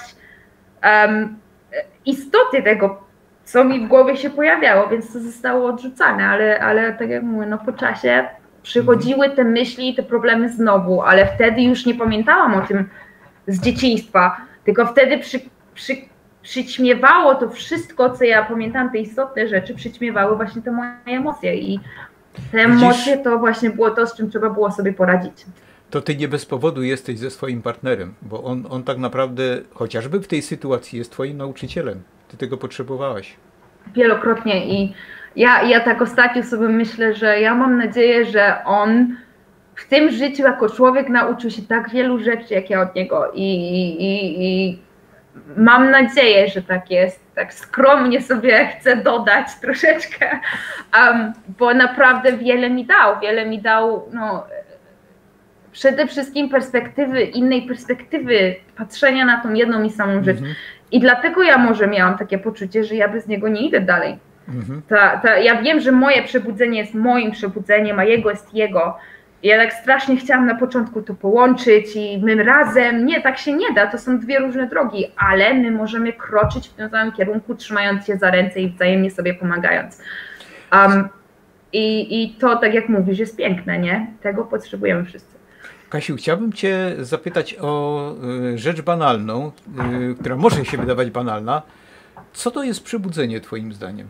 B: um, istoty tego, co mi w głowie się pojawiało, więc to zostało odrzucane, ale, ale tak jak mówię, no po czasie przychodziły te myśli i te problemy znowu, ale wtedy już nie pamiętałam o tym z dzieciństwa, tylko wtedy przy, przy przyćmiewało to wszystko, co ja pamiętam, te istotne rzeczy, przyćmiewały właśnie te moje emocje i te emocje Widzisz, to właśnie było to, z czym trzeba było sobie poradzić.
A: To ty nie bez powodu jesteś ze swoim partnerem, bo on, on tak naprawdę, chociażby w tej sytuacji, jest twoim nauczycielem. Ty tego potrzebowałaś.
B: Wielokrotnie i ja, ja tak ostatnio sobie myślę, że ja mam nadzieję, że on w tym życiu jako człowiek nauczył się tak wielu rzeczy, jak ja od niego i, i, i mam nadzieję, że tak jest. Tak skromnie sobie chcę dodać troszeczkę, um, bo naprawdę wiele mi dał. Wiele mi dał, no, przede wszystkim perspektywy, innej perspektywy patrzenia na tą jedną i samą rzecz. Mm-hmm. I dlatego ja może miałam takie poczucie, że ja bez niego nie idę dalej. Mm-hmm. Ta, ta, ja wiem, że moje przebudzenie jest moim przebudzeniem, a jego jest jego. Ja tak strasznie chciałam na początku to połączyć i my razem, nie, tak się nie da, to są dwie różne drogi, ale my możemy kroczyć w tym samym kierunku, trzymając się za ręce i wzajemnie sobie pomagając. Um, i, I to, tak jak mówisz, jest piękne, nie? Tego potrzebujemy wszyscy.
A: Kasiu, chciałbym cię zapytać o y, rzecz banalną, y, która może się wydawać banalna. Co to jest przebudzenie twoim zdaniem?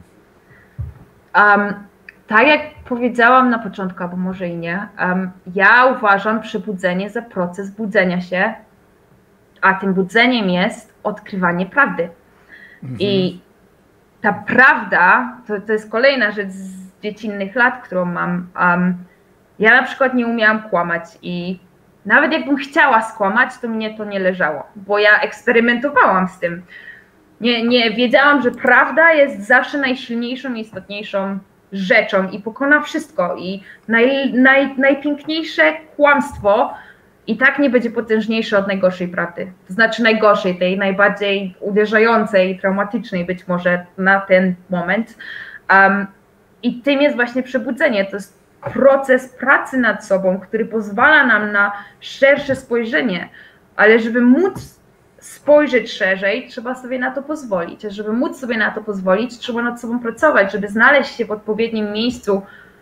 B: Um, Tak jak powiedziałam na początku, albo może i nie, um, ja uważam przebudzenie za proces budzenia się, a tym budzeniem jest odkrywanie prawdy. Mhm. I ta prawda, to, to jest kolejna rzecz z dziecinnych lat, którą mam. Um, ja na przykład nie umiałam kłamać i nawet jakbym chciała skłamać, to mnie to nie leżało, bo ja eksperymentowałam z tym. Nie, nie wiedziałam, że prawda jest zawsze najsilniejszą i istotniejszą rzeczą i pokona wszystko i naj, naj, najpiękniejsze kłamstwo i tak nie będzie potężniejsze od najgorszej prawdy. To znaczy najgorszej, tej najbardziej uderzającej, traumatycznej być może na ten moment. Um, I tym jest właśnie przebudzenie. To jest proces pracy nad sobą, który pozwala nam na szersze spojrzenie, ale żeby móc spojrzeć szerzej, trzeba sobie na to pozwolić. A żeby móc sobie na to pozwolić, trzeba nad sobą pracować, żeby znaleźć się w odpowiednim miejscu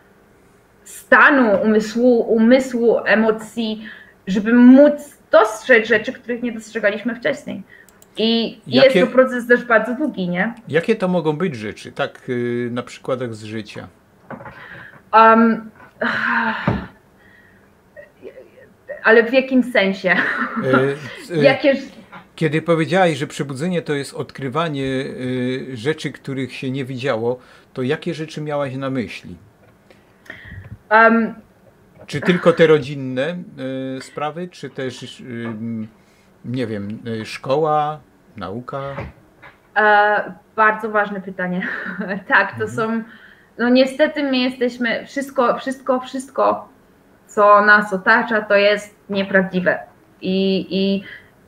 B: stanu umysłu, umysłu, emocji, żeby móc dostrzec rzeczy, których nie dostrzegaliśmy wcześniej. I jakie, jest to proces też bardzo długi, nie?
A: Jakie to mogą być rzeczy, tak yy, na przykładach z życia?
B: Um, ale w jakim sensie?
A: E, e, Jakież... Kiedy powiedziałaś, że przebudzenie to jest odkrywanie e, rzeczy, których się nie widziało, to jakie rzeczy miałaś na myśli? Um, czy tylko te rodzinne y, sprawy, czy też, y, nie wiem, y, szkoła, nauka?
B: E, bardzo ważne pytanie. Tak, to mhm. są, no niestety my jesteśmy, wszystko, wszystko, wszystko, co nas otacza, to jest nieprawdziwe. I, i,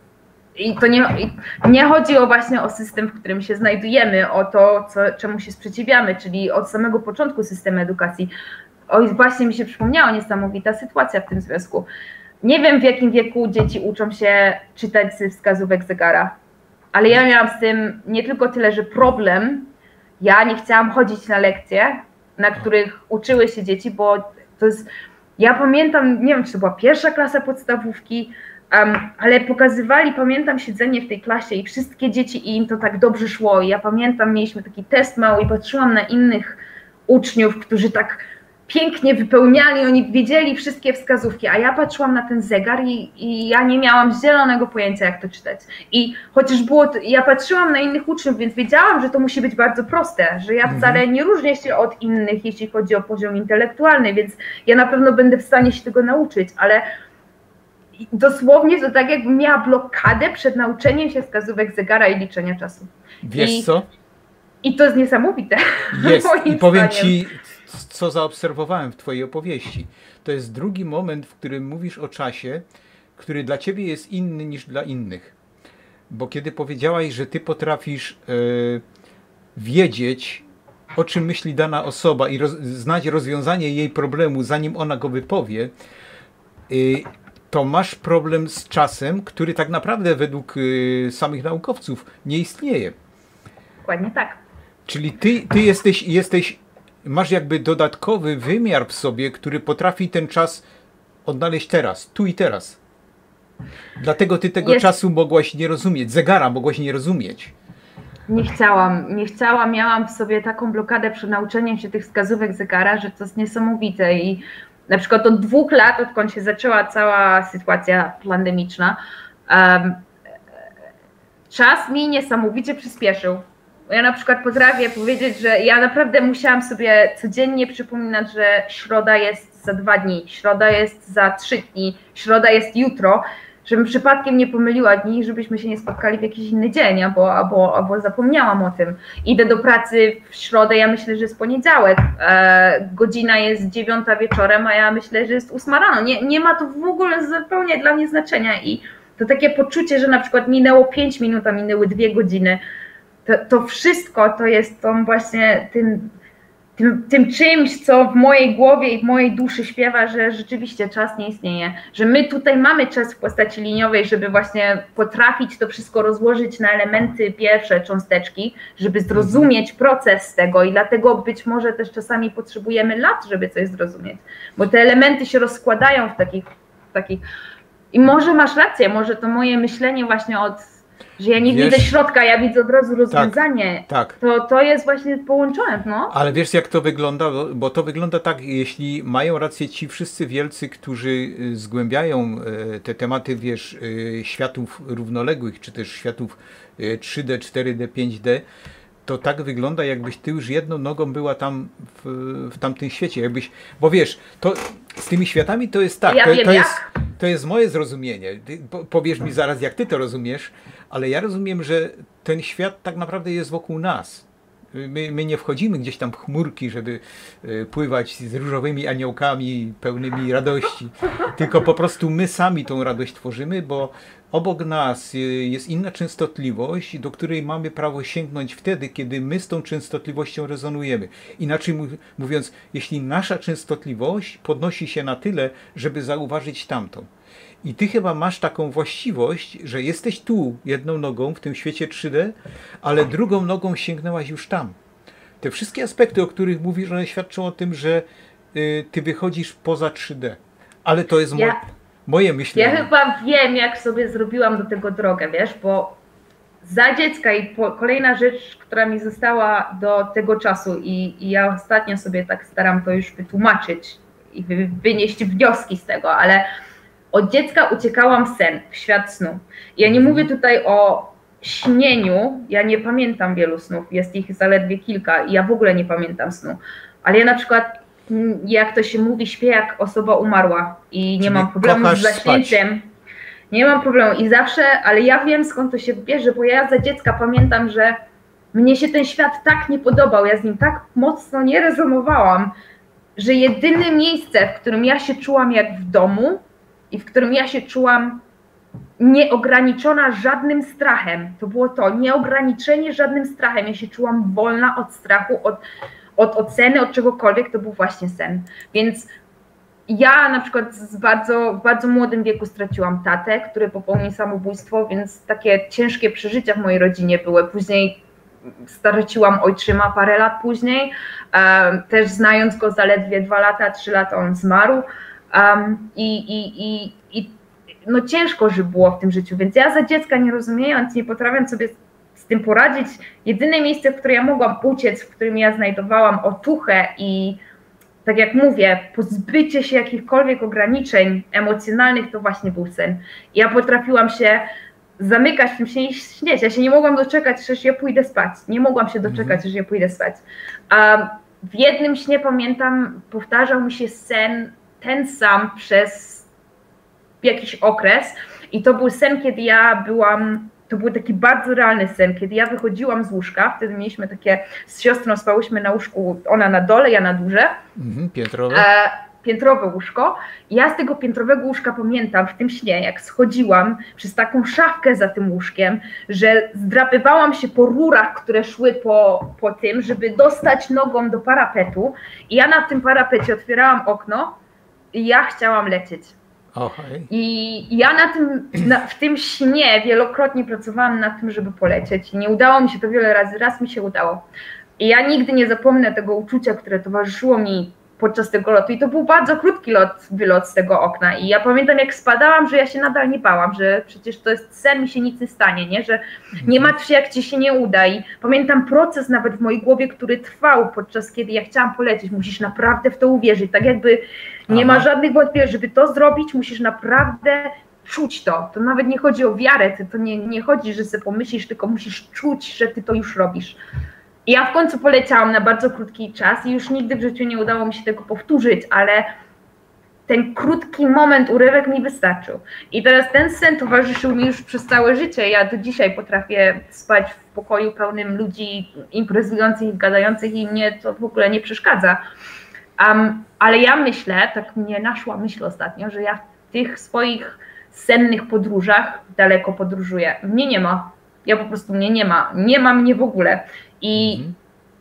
B: i to nie, i nie chodzi o właśnie o system, w którym się znajdujemy, o to, co, czemu się sprzeciwiamy, czyli od samego początku systemu edukacji. Oj, właśnie mi się przypomniała niesamowita sytuacja w tym związku. Nie wiem, w jakim wieku dzieci uczą się czytać ze wskazówek zegara, ale ja miałam z tym nie tylko tyle, że problem. Ja nie chciałam chodzić na lekcje, na których uczyły się dzieci, bo to jest, ja pamiętam, nie wiem, czy to była pierwsza klasa podstawówki, um, ale pokazywali, pamiętam siedzenie w tej klasie i wszystkie dzieci i im to tak dobrze szło. I ja pamiętam, mieliśmy taki test mały i patrzyłam na innych uczniów, którzy tak pięknie wypełniali, oni wiedzieli wszystkie wskazówki, a ja patrzyłam na ten zegar i, i ja nie miałam zielonego pojęcia, jak to czytać. I chociaż było, to, ja patrzyłam na innych uczniów, więc wiedziałam, że to musi być bardzo proste, że ja wcale nie różnię się od innych, jeśli chodzi o poziom intelektualny, więc ja na pewno będę w stanie się tego nauczyć, ale dosłownie to tak, jakbym miała blokadę przed nauczeniem się wskazówek zegara i liczenia czasu.
A: Wiesz
B: I,
A: co?
B: I to jest niesamowite.
A: Jest. I powiem ci, co zaobserwowałem w twojej opowieści. To jest drugi moment, w którym mówisz o czasie, który dla ciebie jest inny niż dla innych. Bo kiedy powiedziałaś, że ty potrafisz yy, wiedzieć, o czym myśli dana osoba i roz, znać rozwiązanie jej problemu, zanim ona go wypowie, yy, to masz problem z czasem, który tak naprawdę według yy, samych naukowców nie istnieje.
B: Dokładnie tak.
A: Czyli ty, ty jesteś, jesteś, masz jakby dodatkowy wymiar w sobie, który potrafi ten czas odnaleźć teraz, tu i teraz. Dlatego ty tego Jest. czasu mogłaś nie rozumieć, zegara mogłaś nie rozumieć.
B: Nie chciałam, nie chciałam, miałam w sobie taką blokadę przed nauczeniem się tych wskazówek zegara, że to jest niesamowite i na przykład od dwóch lat, odkąd się zaczęła cała sytuacja pandemiczna, um, czas mi niesamowicie przyspieszył. Ja na przykład potrafię powiedzieć, że ja naprawdę musiałam sobie codziennie przypominać, że środa jest za dwa dni, środa jest za trzy dni, środa jest jutro, żebym przypadkiem nie pomyliła dni, żebyśmy się nie spotkali w jakiś inny dzień, albo, albo, albo zapomniałam o tym. Idę do pracy w środę, ja myślę, że jest poniedziałek, e, godzina jest dziewiąta wieczorem, a ja myślę, że jest ósma rano. Nie, nie ma to w ogóle zupełnie dla mnie znaczenia i to takie poczucie, że na przykład minęło pięć minut, a minęły dwie godziny, To, to wszystko to jest tą właśnie tym, tym, tym czymś, co w mojej głowie i w mojej duszy śpiewa, że rzeczywiście czas nie istnieje, że my tutaj mamy czas w postaci liniowej, żeby właśnie potrafić to wszystko rozłożyć na elementy pierwsze, cząsteczki, żeby zrozumieć proces tego i dlatego być może też czasami potrzebujemy lat, żeby coś zrozumieć, bo te elementy się rozkładają w takich, w takich... i może masz rację, może to moje myślenie właśnie od że ja nie wiesz, widzę środka, ja widzę od razu rozwiązanie. Tak, tak. To, to jest właśnie połączone, no.
A: Ale wiesz, jak to wygląda? Bo to wygląda tak, jeśli mają rację ci wszyscy wielcy, którzy zgłębiają te tematy, wiesz, światów równoległych, czy też światów trzy D, cztery D, pięć D, to tak wygląda, jakbyś ty już jedną nogą była tam w, w tamtym świecie. Jakbyś, bo wiesz, to z tymi światami to jest tak,
B: ja
A: to,
B: wiem,
A: to,
B: jak?
A: jest, to jest moje zrozumienie. Ty powiesz mi zaraz, jak ty to rozumiesz, ale ja rozumiem, że ten świat tak naprawdę jest wokół nas. My, my nie wchodzimy gdzieś tam w chmurki, żeby y, pływać z różowymi aniołkami pełnymi radości, tylko po prostu my sami tą radość tworzymy, bo obok nas y, jest inna częstotliwość, do której mamy prawo sięgnąć wtedy, kiedy my z tą częstotliwością rezonujemy. Inaczej mówiąc, jeśli nasza częstotliwość podnosi się na tyle, żeby zauważyć tamtą. I ty chyba masz taką właściwość, że jesteś tu jedną nogą w tym świecie trzy D, ale drugą nogą sięgnęłaś już tam. Te wszystkie aspekty, o których mówisz, one świadczą o tym, że y, ty wychodzisz poza trzy D. Ale to jest mo
B: ja,
A: moje myślenie.
B: Ja chyba wiem, jak sobie zrobiłam do tego drogę, wiesz, bo za dziecka i po, kolejna rzecz, która mi została do tego czasu i, i ja ostatnio sobie tak staram to już wytłumaczyć i wy, wynieść wnioski z tego, ale od dziecka uciekałam w sen, w świat snu. Ja nie mówię tutaj o śnieniu, ja nie pamiętam wielu snów, jest ich zaledwie kilka i ja w ogóle nie pamiętam snu, ale ja na przykład, jak to się mówi, śpię jak osoba umarła i nie
A: Czyli
B: mam problemu z zaśnięciem. Spać. Nie mam problemu i zawsze, ale ja wiem, skąd to się bierze, bo ja za dziecka pamiętam, że mnie się ten świat tak nie podobał, ja z nim tak mocno nie rezonowałam, że jedyne miejsce, w którym ja się czułam jak w domu i w którym ja się czułam nieograniczona żadnym strachem, to było to, nieograniczenie żadnym strachem, ja się czułam wolna od strachu, od, od oceny, od czegokolwiek, to był właśnie sen. Więc ja na przykład z bardzo, w bardzo młodym wieku straciłam tatę, który popełnił samobójstwo, więc takie ciężkie przeżycia w mojej rodzinie były. Później straciłam ojczyma parę lat później, um, też znając go zaledwie dwa lata, trzy lata on zmarł um, i, i, i, i no ciężko, że było w tym życiu, więc ja za dziecka nie rozumiejąc, nie potrafiąc sobie z tym poradzić, jedyne miejsce, w które ja mogłam uciec, w którym ja znajdowałam otuchę i tak jak mówię, pozbycie się jakichkolwiek ograniczeń emocjonalnych, to właśnie był sen. Ja potrafiłam się zamykać w tym śnie i śnieć. Ja się nie mogłam doczekać, że ja pójdę spać. Nie mogłam się doczekać, mm-hmm. że ja pójdę spać. A w jednym śnie, pamiętam, powtarzał mi się sen ten sam przez jakiś okres i to był sen, kiedy ja byłam, to był taki bardzo realny sen, kiedy ja wychodziłam z łóżka, wtedy mieliśmy takie, z siostrą spałyśmy na łóżku, ona na dole, ja na górze.
A: Mhm, piętrowe.
B: E, piętrowe łóżko. I ja z tego piętrowego łóżka pamiętam w tym śnie, jak schodziłam przez taką szafkę za tym łóżkiem, że zdrapywałam się po rurach, które szły po, po tym, żeby dostać nogą do parapetu i ja na tym parapecie otwierałam okno i ja chciałam lecieć.
A: Okay.
B: I ja na tym, na, w tym śnie wielokrotnie pracowałam nad tym, żeby polecieć. Nie udało mi się to wiele razy, raz mi się udało. I ja nigdy nie zapomnę tego uczucia, które towarzyszyło mi podczas tego lotu. I to był bardzo krótki lot, wylot z tego okna. I ja pamiętam, jak spadałam, że ja się nadal nie bałam, że przecież to jest sen, mi się nic nie stanie, nie? Że nie martw się, jak ci się nie uda. I pamiętam proces nawet w mojej głowie, który trwał podczas kiedy ja chciałam polecieć. Musisz naprawdę w to uwierzyć. Tak jakby nie Aha. ma żadnych wątpliwości, żeby to zrobić, musisz naprawdę czuć to. To nawet nie chodzi o wiarę, to nie, nie chodzi, że sobie pomyślisz, tylko musisz czuć, że ty to już robisz. I ja w końcu poleciałam na bardzo krótki czas i już nigdy w życiu nie udało mi się tego powtórzyć, ale ten krótki moment, urywek mi wystarczył. I teraz ten sen towarzyszył mi już przez całe życie. Ja do dzisiaj potrafię spać w pokoju pełnym ludzi imprezujących, gadających i mnie to w ogóle nie przeszkadza. Um, ale ja myślę, tak mnie naszła myśl ostatnio, że ja w tych swoich sennych podróżach daleko podróżuję. Mnie nie ma. Ja po prostu mnie nie ma. Nie ma mnie w ogóle. I mhm.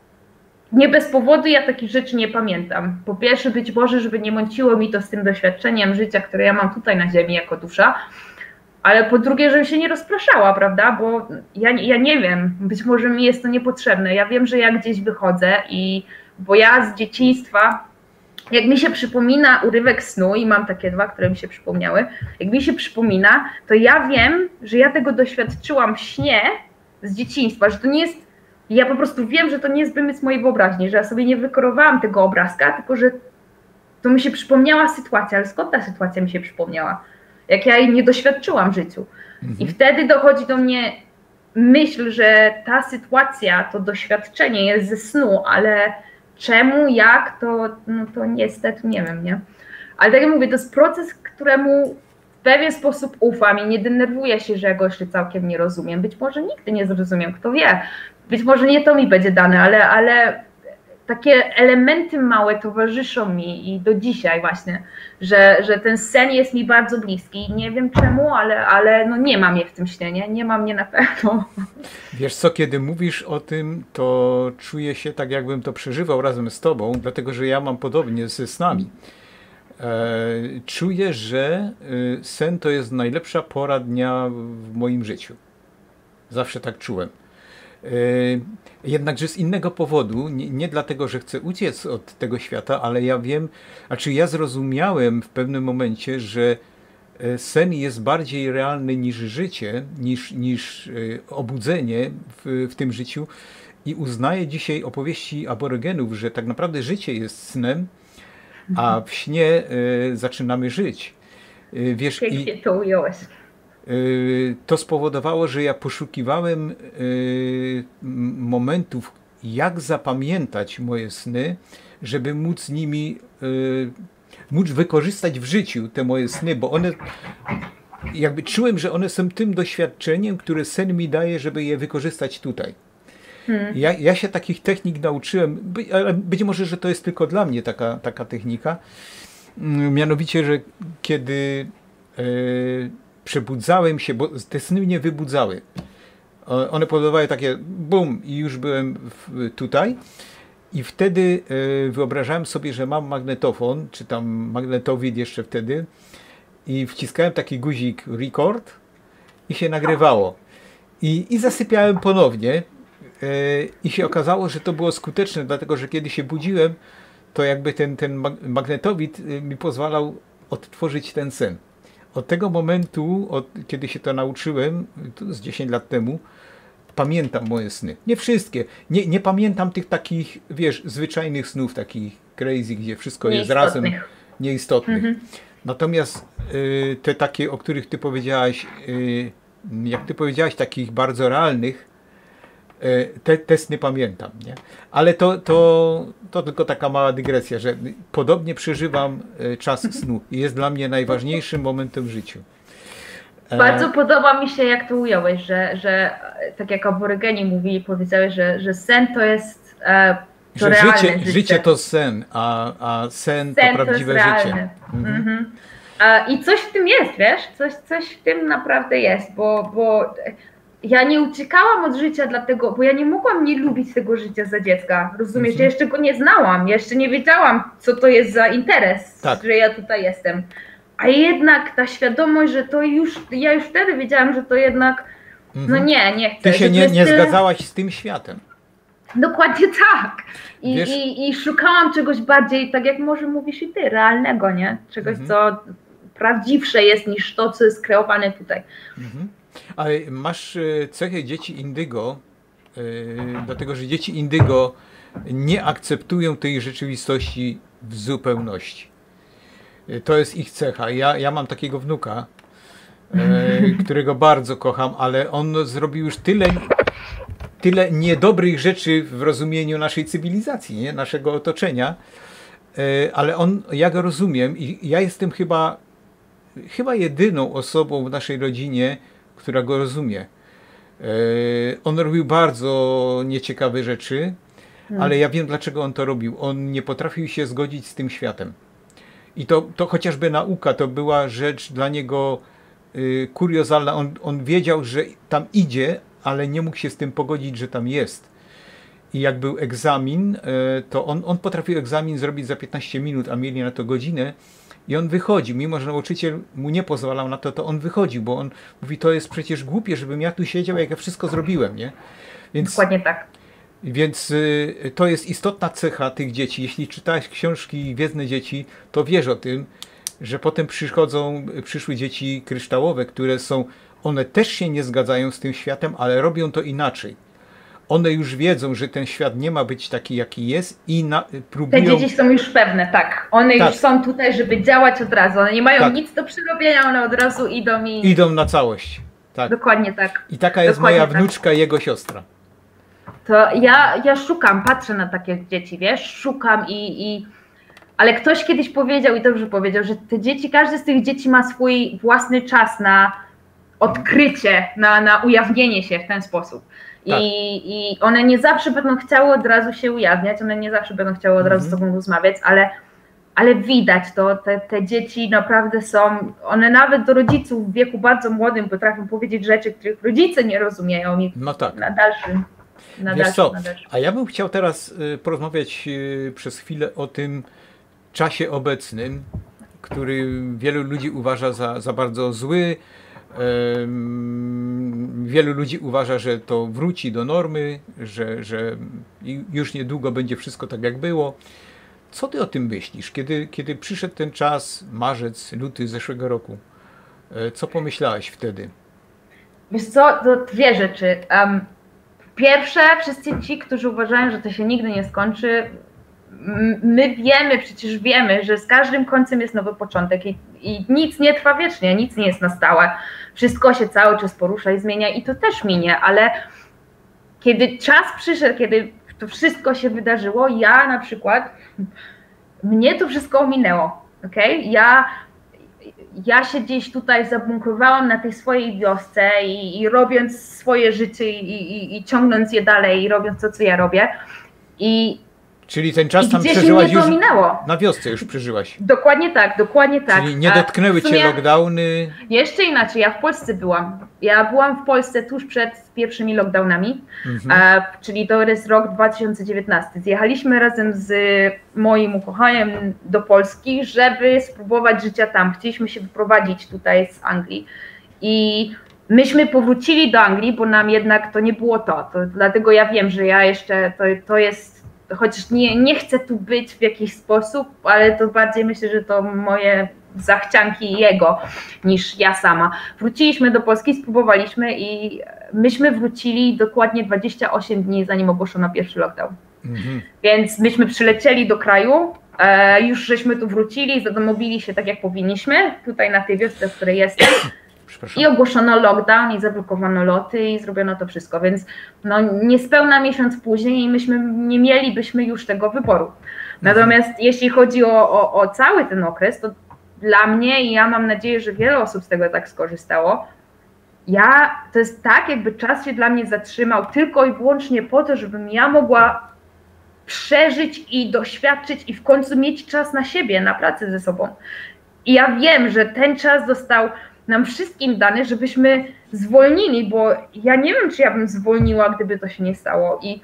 B: nie bez powodu ja takich rzeczy nie pamiętam. Po pierwsze, być może, żeby nie mąciło mi to z tym doświadczeniem życia, które ja mam tutaj na ziemi jako dusza, ale po drugie, żebym się nie rozpraszała, prawda, bo ja, ja nie wiem, być może mi jest to niepotrzebne. Ja wiem, że ja gdzieś wychodzę i bo ja z dzieciństwa, jak mi się przypomina urywek snu i mam takie dwa, które mi się przypomniały, jak mi się przypomina, to ja wiem, że ja tego doświadczyłam w śnie z dzieciństwa, że to nie jest, ja po prostu wiem, że to nie jest wymysł mojej wyobraźni, że ja sobie nie wykorowałam tego obrazka, tylko że to mi się przypomniała sytuacja, ale skąd ta sytuacja mi się przypomniała? Jak ja jej nie doświadczyłam w życiu. Mhm. I wtedy dochodzi do mnie myśl, że ta sytuacja, to doświadczenie jest ze snu, ale czemu, jak, to, no to niestety nie wiem, nie? Ale tak jak mówię, to jest proces, któremu w pewien sposób ufam i nie denerwuję się, że ja go jeszcze całkiem nie rozumiem. Być może nigdy nie zrozumiem, kto wie. Być może nie to mi będzie dane, ale, ale takie elementy małe towarzyszą mi i do dzisiaj właśnie, że, że ten sen jest mi bardzo bliski. Nie wiem czemu, ale, ale no nie ma mnie w tym śnie, nie? Nie ma mnie na pewno.
A: Wiesz co, kiedy mówisz o tym, to czuję się tak, jakbym to przeżywał razem z tobą, dlatego że ja mam podobnie ze snami. E, czuję, że sen to jest najlepsza pora dnia w moim życiu. Zawsze tak czułem. Jednakże z innego powodu, nie, nie dlatego, że chcę uciec od tego świata, ale ja wiem, znaczy ja zrozumiałem w pewnym momencie, że sen jest bardziej realny niż życie, niż, niż obudzenie w, w tym życiu i uznaję dzisiaj opowieści aborygenów, że tak naprawdę życie jest snem, a w śnie y, zaczynamy żyć. Y, wiesz,
B: Pięknie to ująłeś.
A: Y, to spowodowało, że ja poszukiwałem y, momentów, jak zapamiętać moje sny, żeby móc nimi, y, móc wykorzystać w życiu te moje sny, bo one, jakby czułem, że one są tym doświadczeniem, które sen mi daje, żeby je wykorzystać tutaj. Hmm. Ja, ja się takich technik nauczyłem, by, ale być może, że to jest tylko dla mnie taka, taka technika, mianowicie, że kiedy y, przebudzałem się, bo te sny mnie wybudzały. One powodowały takie bum i już byłem w, tutaj. I wtedy y, wyobrażałem sobie, że mam magnetofon, czy tam magnetowid jeszcze wtedy i wciskałem taki guzik record i się nagrywało. I, i zasypiałem ponownie y, i się okazało, że to było skuteczne, dlatego że kiedy się budziłem, to jakby ten, ten magnetowid mi pozwalał odtworzyć ten sen. Od tego momentu, od kiedy się to nauczyłem, to z dziesięć lat temu, pamiętam moje sny. Nie wszystkie. Nie, nie pamiętam tych takich, wiesz, zwyczajnych snów, takich crazy, gdzie wszystko jest razem nieistotnych. Mhm. Natomiast y, te takie, o których ty powiedziałaś, y, jak ty powiedziałaś, takich bardzo realnych, y, te, te sny pamiętam. Nie? Ale to, to, to tylko taka mała dygresja, że podobnie przeżywam y, czas snu i jest dla mnie najważniejszym momentem w życiu.
B: Bardzo podoba mi się, jak to ująłeś, że, że tak jak aborygeni mówili, powiedziałeś, że, że sen to jest e, to
A: że
B: realne
A: życie,
B: życie.
A: Życie to sen, a, a sen, sen to prawdziwe
B: to
A: życie.
B: Mhm. Mhm. A, I coś w tym jest, wiesz? Coś, coś w tym naprawdę jest, bo, bo ja nie uciekałam od życia dlatego, bo ja nie mogłam nie lubić tego życia za dziecka. Rozumiesz? Mhm. Ja jeszcze go nie znałam, jeszcze nie wiedziałam, co to jest za interes, tak. że ja tutaj jestem. A jednak ta świadomość, że to już, ja już wtedy wiedziałam, że to jednak, no nie, nie chcę.
A: Ty się nie, nie zgadzałaś z tym światem.
B: Dokładnie tak. I, i, i szukałam czegoś bardziej, tak jak może mówisz i ty, realnego, nie? Czegoś, mhm. co prawdziwsze jest niż to, co jest kreowane tutaj.
A: Mhm. Ale masz cechę dzieci indygo, yy, dlatego że dzieci indygo nie akceptują tej rzeczywistości w zupełności. To jest ich cecha. Ja, ja mam takiego wnuka, e, którego bardzo kocham, ale on zrobił już tyle, tyle niedobrych rzeczy w rozumieniu naszej cywilizacji, nie? Naszego otoczenia, e, ale on, ja go rozumiem i ja jestem chyba, chyba jedyną osobą w naszej rodzinie, która go rozumie. E, on robił bardzo nieciekawe rzeczy, hmm. ale ja wiem, dlaczego on to robił. On nie potrafił się zgodzić z tym światem. I to, to chociażby nauka to była rzecz dla niego y, kuriozalna. On, on wiedział, że tam idzie, ale nie mógł się z tym pogodzić, że tam jest. I jak był egzamin, y, to on, on potrafił egzamin zrobić za piętnaście minut, a mieli na to godzinę. I on wychodzi, mimo że nauczyciel mu nie pozwalał na to, to on wychodził, bo on mówi, to jest przecież głupie, żebym ja tu siedział, jak ja wszystko zrobiłem, nie? Więc,
B: dokładnie tak.
A: Więc y, to jest istotna cecha tych dzieci. Jeśli czytałeś książki Gwiezdne Dzieci, to wiesz o tym, że potem przychodzą, przyszły dzieci kryształowe, które są, one też się nie zgadzają z tym światem, ale robią to inaczej. One już wiedzą, że ten świat nie ma być taki, jaki jest i na, próbują...
B: Te dzieci są już pewne, tak. One tak. już są tutaj, żeby działać od razu. One nie mają tak. nic do przerobienia, one od razu idą i...
A: Idą na całość. Tak.
B: Dokładnie tak.
A: I taka jest
B: Dokładnie
A: moja
B: tak.
A: wnuczka, jego siostra.
B: To ja, ja szukam, patrzę na takie dzieci, wiesz, szukam i, i... Ale ktoś kiedyś powiedział, i dobrze powiedział, że te dzieci, każdy z tych dzieci ma swój własny czas na odkrycie, na, na ujawnienie się w ten sposób. Tak. I, I one nie zawsze będą chciały od razu się ujawniać, one nie zawsze będą chciały od razu mhm. z tobą rozmawiać, ale, ale widać to, te, te dzieci naprawdę są, one nawet do rodziców w wieku bardzo młodym potrafią powiedzieć rzeczy, których rodzice nie rozumieją i
A: no tak.
B: na dalszym. Na
A: Wiesz
B: dalszy,
A: co,
B: na dalszy.
A: a ja bym chciał teraz porozmawiać przez chwilę o tym czasie obecnym, który wielu ludzi uważa za, za bardzo zły. Wielu ludzi uważa, że to wróci do normy, że, że już niedługo będzie wszystko tak, jak było. Co ty o tym myślisz? Kiedy, kiedy przyszedł ten czas, marzec, luty zeszłego roku, Co pomyślałeś wtedy?
B: Wiesz co, to dwie rzeczy. Um, pierwsze, wszyscy ci, którzy uważają, że to się nigdy nie skończy, my wiemy, przecież wiemy, że z każdym końcem jest nowy początek i, i nic nie trwa wiecznie, nic nie jest na stałe. Wszystko się cały czas porusza i zmienia i to też minie, ale kiedy czas przyszedł, kiedy to wszystko się wydarzyło, ja na przykład, mnie to wszystko ominęło, okej? Okay? Ja, ja się gdzieś tutaj zabunkrowałam na tej swojej wiosce i, i robiąc swoje życie i, i, i ciągnąc je dalej i robiąc to, co ja robię. I
A: Czyli ten czas
B: I
A: tam
B: gdzieś
A: przeżyłaś
B: mnie to
A: już,
B: ominęło.
A: na wiosce już przeżyłaś.
B: Dokładnie tak, dokładnie tak.
A: Czyli nie dotknęły
B: sumie,
A: cię lockdowny?
B: Jeszcze inaczej, ja w Polsce byłam. Ja byłam w Polsce tuż przed pierwszymi lockdownami,
A: Mhm.
B: a, czyli to jest rok dwa tysiące dziewiętnasty. Zjechaliśmy razem z moim ukochaniem do Polski, żeby spróbować życia tam. Chcieliśmy się wyprowadzić tutaj z Anglii i myśmy powrócili do Anglii, bo nam jednak to nie było to. to dlatego ja wiem, że ja jeszcze, to, to jest chociaż nie, nie chcę tu być w jakiś sposób, ale to bardziej myślę, że to moje zachcianki jego niż ja sama. Wróciliśmy do Polski, spróbowaliśmy i myśmy wrócili dokładnie dwadzieścia osiem dni, zanim ogłoszono pierwszy lockdown. Mhm. Więc myśmy przylecieli do kraju, e, już żeśmy tu wrócili, zadomowili się tak jak powinniśmy, tutaj na tej wiosce, w której jestem. I ogłoszono lockdown i zablokowano loty i zrobiono to wszystko, więc no niespełna miesiąc później myśmy nie mielibyśmy już tego wyboru. Natomiast mhm. jeśli chodzi o, o, o cały ten okres, to dla mnie i ja mam nadzieję, że wiele osób z tego tak skorzystało, ja, to jest tak, jakby czas się dla mnie zatrzymał tylko i wyłącznie po to, żebym ja mogła przeżyć i doświadczyć i w końcu mieć czas na siebie, na pracę ze sobą. I ja wiem, że ten czas został nam wszystkim dany, żebyśmy zwolnili, bo ja nie wiem, czy ja bym zwolniła, gdyby to się nie stało. I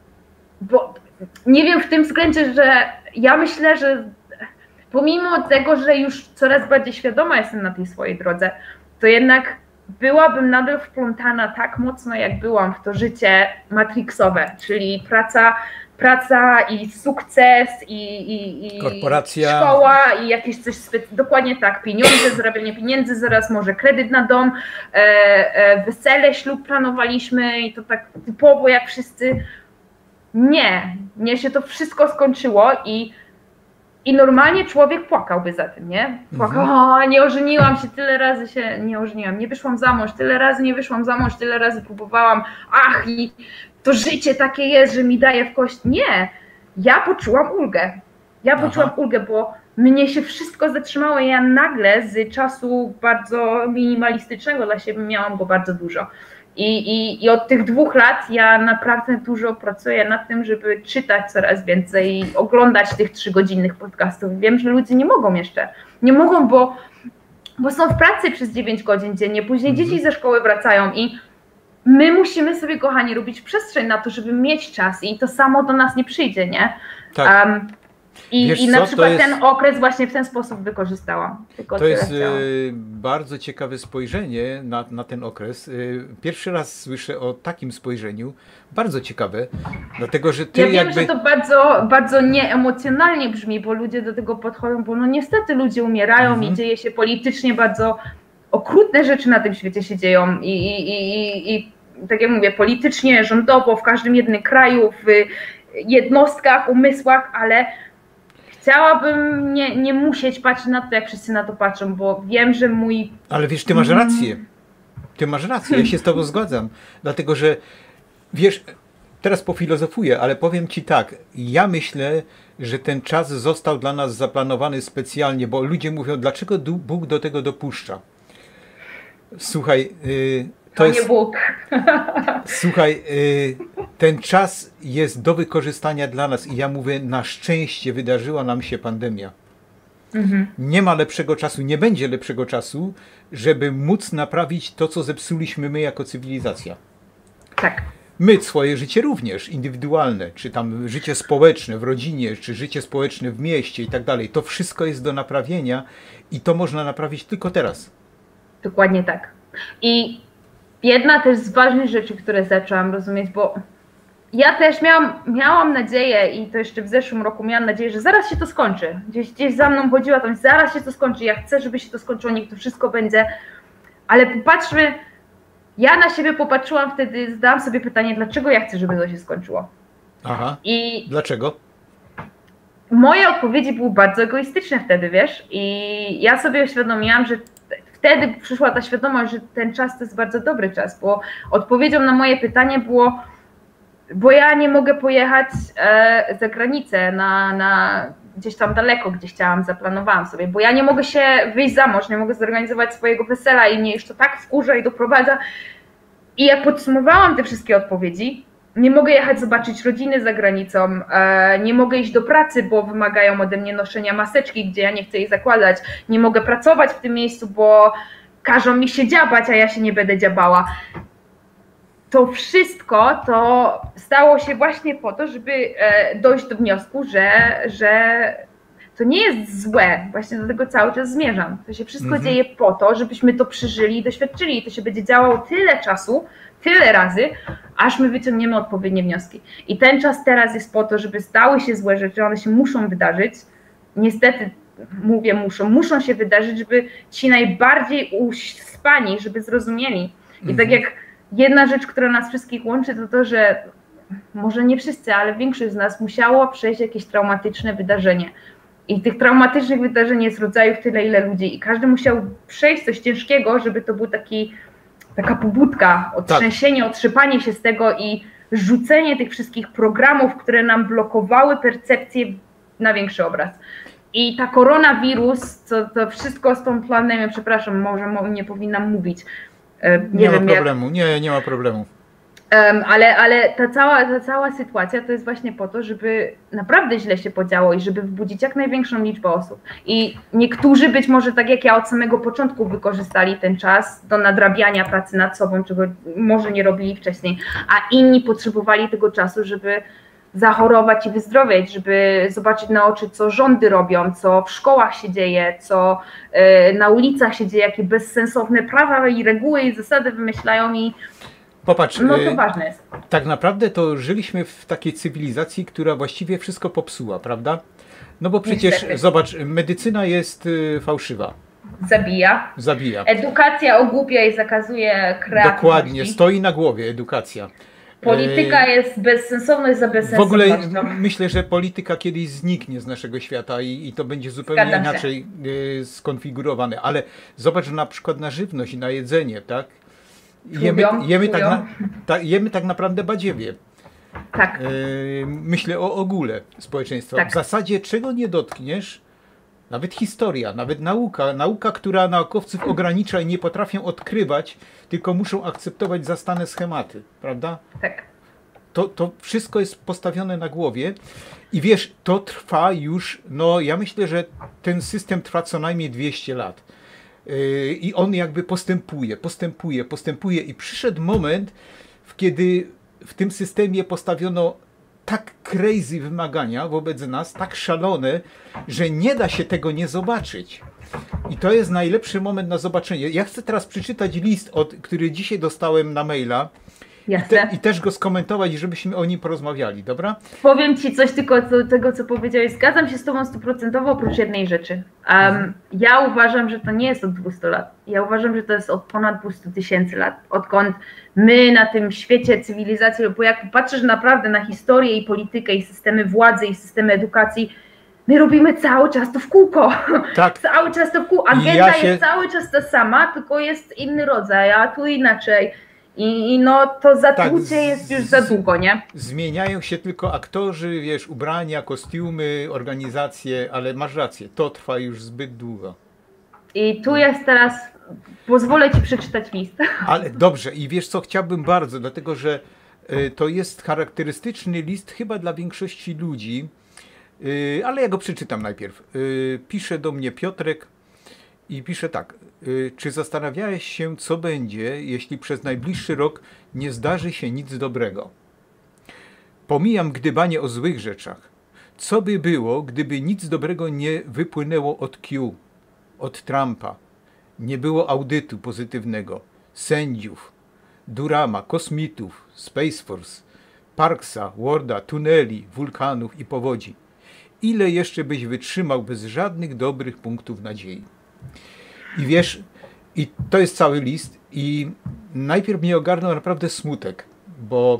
B: bo nie wiem w tym względzie, że ja myślę, że pomimo tego, że już coraz bardziej świadoma jestem na tej swojej drodze, to jednak byłabym nadal wplątana tak mocno, jak byłam w to życie matrixowe, czyli praca, praca i sukces i, i, i
A: korporacja,
B: szkoła i jakieś coś specy- dokładnie tak, pieniądze, zarabianie pieniędzy, zaraz może kredyt na dom, e, e, wesele, ślub planowaliśmy i to tak typowo jak wszyscy. Nie, nie się to wszystko skończyło i I normalnie człowiek płakałby za tym, nie? Płakał, mhm. o, nie ożeniłam się, tyle razy się nie ożeniłam, nie wyszłam za mąż, tyle razy nie wyszłam za mąż, tyle razy próbowałam, ach, i to życie takie jest, że mi daje w kość. Nie, ja poczułam ulgę. Ja poczułam Aha. ulgę, bo mnie się wszystko zatrzymało i ja nagle z czasu bardzo minimalistycznego dla siebie miałam go bardzo dużo. I, i, I od tych dwóch lat ja naprawdę dużo pracuję nad tym, żeby czytać coraz więcej, oglądać tych trzygodzinnych podcastów. Wiem, że ludzie nie mogą jeszcze. Nie mogą, bo, bo są w pracy przez dziewięć godzin dziennie, później mhm. dzieci ze szkoły wracają i my musimy sobie, kochani, robić przestrzeń na to, żeby mieć czas i to samo do nas nie przyjdzie, nie?
A: Tak.
B: Um, I, i na co, przykład jest, ten okres właśnie w ten sposób wykorzystałam. Tylko
A: to jest y, bardzo ciekawe spojrzenie na, na ten okres. Y, pierwszy raz słyszę o takim spojrzeniu. Bardzo ciekawe, dlatego że ty
B: ja wiem,
A: jakby...
B: że to bardzo, bardzo nieemocjonalnie brzmi, bo ludzie do tego podchodzą, bo no niestety ludzie umierają mhm. i dzieje się politycznie bardzo okrutne rzeczy na tym świecie się dzieją i, i, i, i tak jak mówię, politycznie, rządowo, w każdym jednym kraju, w jednostkach, umysłach, ale chciałabym nie, nie musieć patrzeć na to, jak wszyscy na to patrzą, bo wiem, że mój...
A: Ale wiesz, ty masz rację. Ty masz rację, ja się z tobą zgadzam. Dlatego, że wiesz, teraz pofilozofuję, ale powiem ci tak, ja myślę, że ten czas został dla nas zaplanowany specjalnie, bo ludzie mówią, dlaczego Bóg do tego dopuszcza? Słuchaj... Yy, To,
B: to
A: jest,
B: nie Bóg.
A: Słuchaj, y, ten czas jest do wykorzystania dla nas i ja mówię, na szczęście wydarzyła nam się pandemia. Mhm. Nie ma lepszego czasu, nie będzie lepszego czasu, żeby móc naprawić to, co zepsuliśmy my jako cywilizacja.
B: Tak.
A: My swoje życie również, indywidualne, czy tam życie społeczne w rodzinie, czy życie społeczne w mieście i tak dalej. To wszystko jest do naprawienia i to można naprawić tylko teraz.
B: Dokładnie tak. I jedna też z ważnych rzeczy, które zaczęłam rozumieć, bo ja też miałam, miałam nadzieję i to jeszcze w zeszłym roku miałam nadzieję, że zaraz się to skończy. Gdzieś, gdzieś za mną chodziła, tam zaraz się to skończy, ja chcę, żeby się to skończyło, niech to wszystko będzie Ale popatrzmy, ja na siebie popatrzyłam wtedy, zadałam sobie pytanie, dlaczego ja chcę, żeby to się skończyło.
A: Aha,
B: I
A: dlaczego?
B: moje odpowiedzi były bardzo egoistyczne wtedy, wiesz, i ja sobie uświadomiłam, że wtedy przyszła ta świadomość, że ten czas to jest bardzo dobry czas, bo odpowiedzią na moje pytanie było, bo ja nie mogę pojechać e, za granicę, na, na gdzieś tam daleko, gdzie chciałam, zaplanowałam sobie, bo ja nie mogę się wyjść za mąż, nie mogę zorganizować swojego wesela i mnie już to tak wkurza i doprowadza. I jak podsumowałam te wszystkie odpowiedzi, nie mogę jechać zobaczyć rodziny za granicą, e, nie mogę iść do pracy, bo wymagają ode mnie noszenia maseczki, gdzie ja nie chcę jej zakładać, nie mogę pracować w tym miejscu, bo każą mi się dziabać, a ja się nie będę dziabała. To wszystko to stało się właśnie po to, żeby e, dojść do wniosku, że, że to nie jest złe, właśnie do tego cały czas zmierzam. To się wszystko
A: Mhm.
B: dzieje po to, żebyśmy to przeżyli i doświadczyli i to się będzie działało tyle czasu, tyle razy, aż my wyciągniemy odpowiednie wnioski. I ten czas teraz jest po to, żeby stały się złe rzeczy, one się muszą wydarzyć. Niestety, mówię muszą, muszą się wydarzyć, żeby ci najbardziej uspani, żeby zrozumieli. I
A: Mhm.
B: tak jak jedna rzecz, która nas wszystkich łączy, to to, że może nie wszyscy, ale większość z nas musiało przejść jakieś traumatyczne wydarzenie. I tych traumatycznych wydarzeń jest rodzajów tyle, ile ludzi. I każdy musiał przejść coś ciężkiego, żeby to był taki taka pobudka, otrzęsienie, otrzypanie się z tego i rzucenie tych wszystkich programów, które nam blokowały percepcję na większy obraz. I ta koronawirus, to, to wszystko z tą pandemią, przepraszam, może nie powinnam mówić. Nie,
A: Nie ma
B: wiem,
A: problemu,
B: jak...
A: nie, nie ma problemu.
B: Um, ale ale ta, cała, ta cała sytuacja to jest właśnie po to, żeby naprawdę źle się podziało i żeby wbudzić jak największą liczbę osób. I niektórzy być może tak jak ja od samego początku wykorzystali ten czas do nadrabiania pracy nad sobą, czego może nie robili wcześniej, a inni potrzebowali tego czasu, żeby zachorować i wyzdrowieć, żeby zobaczyć na oczy, co rządy robią, co w szkołach się dzieje, co y, na ulicach się dzieje, jakie bezsensowne prawa i reguły i zasady wymyślają i
A: Popatrz,
B: no to ważne jest.
A: Tak naprawdę to żyliśmy w takiej cywilizacji, która właściwie wszystko popsuła, prawda? No bo przecież,
B: Niestety.
A: Zobacz, medycyna jest y, fałszywa.
B: Zabija.
A: Zabija.
B: Edukacja ogłupia i zakazuje kreatywności.
A: Dokładnie, stoi na głowie edukacja.
B: Polityka jest bezsensowność za
A: W
B: bezsensownością.
A: ogóle myślę, że polityka kiedyś zniknie z naszego świata i, i to będzie zupełnie
B: Zgadzam się.
A: inaczej y, skonfigurowane. Ale zobacz na przykład na żywność i na jedzenie, tak? Jemy,
B: Czują,
A: jemy, tak
B: czują.
A: na, ta, jemy tak naprawdę badziewie.
B: Tak.
A: Yy, myślę o ogóle społeczeństwa.
B: Tak.
A: W zasadzie czego nie dotkniesz, nawet historia, nawet nauka, nauka, która naukowców ogranicza i nie potrafią odkrywać, tylko muszą akceptować zastane schematy, prawda?
B: Tak.
A: To, to wszystko jest postawione na głowie i wiesz, to trwa już, no ja myślę, że ten system trwa co najmniej dwieście lat. Yy, I on jakby postępuje, postępuje, postępuje i przyszedł moment, w kiedy w tym systemie postawiono tak crazy wymagania wobec nas, tak szalone, że nie da się tego nie zobaczyć. I to jest najlepszy moment na zobaczenie. Ja chcę teraz przeczytać list, od, który dzisiaj dostałem na maila i,
B: Jasne.
A: te, i też go skomentować, żebyśmy o nim porozmawiali, dobra?
B: Powiem Ci coś tylko do tego, co powiedziałeś. Zgadzam się z Tobą stuprocentowo oprócz jednej rzeczy. Um,
A: Mhm.
B: Ja uważam, że to nie jest od dwustu lat. Ja uważam, że to jest od ponad dwustu tysięcy lat. Odkąd my na tym świecie cywilizacji, bo jak patrzysz naprawdę na historię i politykę i systemy władzy i systemy edukacji, my robimy cały czas to w kółko.
A: Tak.
B: Cały czas to w kółko. Agenda
A: Ja się-
B: jest cały czas ta sama, tylko jest inny rodzaj, a tu inaczej. I, i no to zatłucie
A: Tak, z-
B: jest już za długo, nie?
A: Zmieniają się tylko aktorzy, wiesz, ubrania, kostiumy, organizacje, ale masz rację, to trwa już zbyt długo.
B: I tu jest teraz, pozwolę Ci przeczytać list.
A: Ale dobrze, i wiesz co, chciałbym bardzo, dlatego że y, to jest charakterystyczny list chyba dla większości ludzi, y, ale ja go przeczytam najpierw. Y, pisze do mnie Piotrek i pisze tak. Y, czy zastanawiałeś się, co będzie, jeśli przez najbliższy rok nie zdarzy się nic dobrego? Pomijam gdybanie o złych rzeczach. Co by było, gdyby nic dobrego nie wypłynęło od Q, od Trumpa? Nie było audytu pozytywnego, sędziów, Durama, kosmitów, Space Force, Parksa, Warda, tuneli, wulkanów i powodzi. Ile jeszcze byś wytrzymał bez żadnych dobrych punktów nadziei? I wiesz, I to jest cały list i najpierw mnie ogarnął naprawdę smutek, bo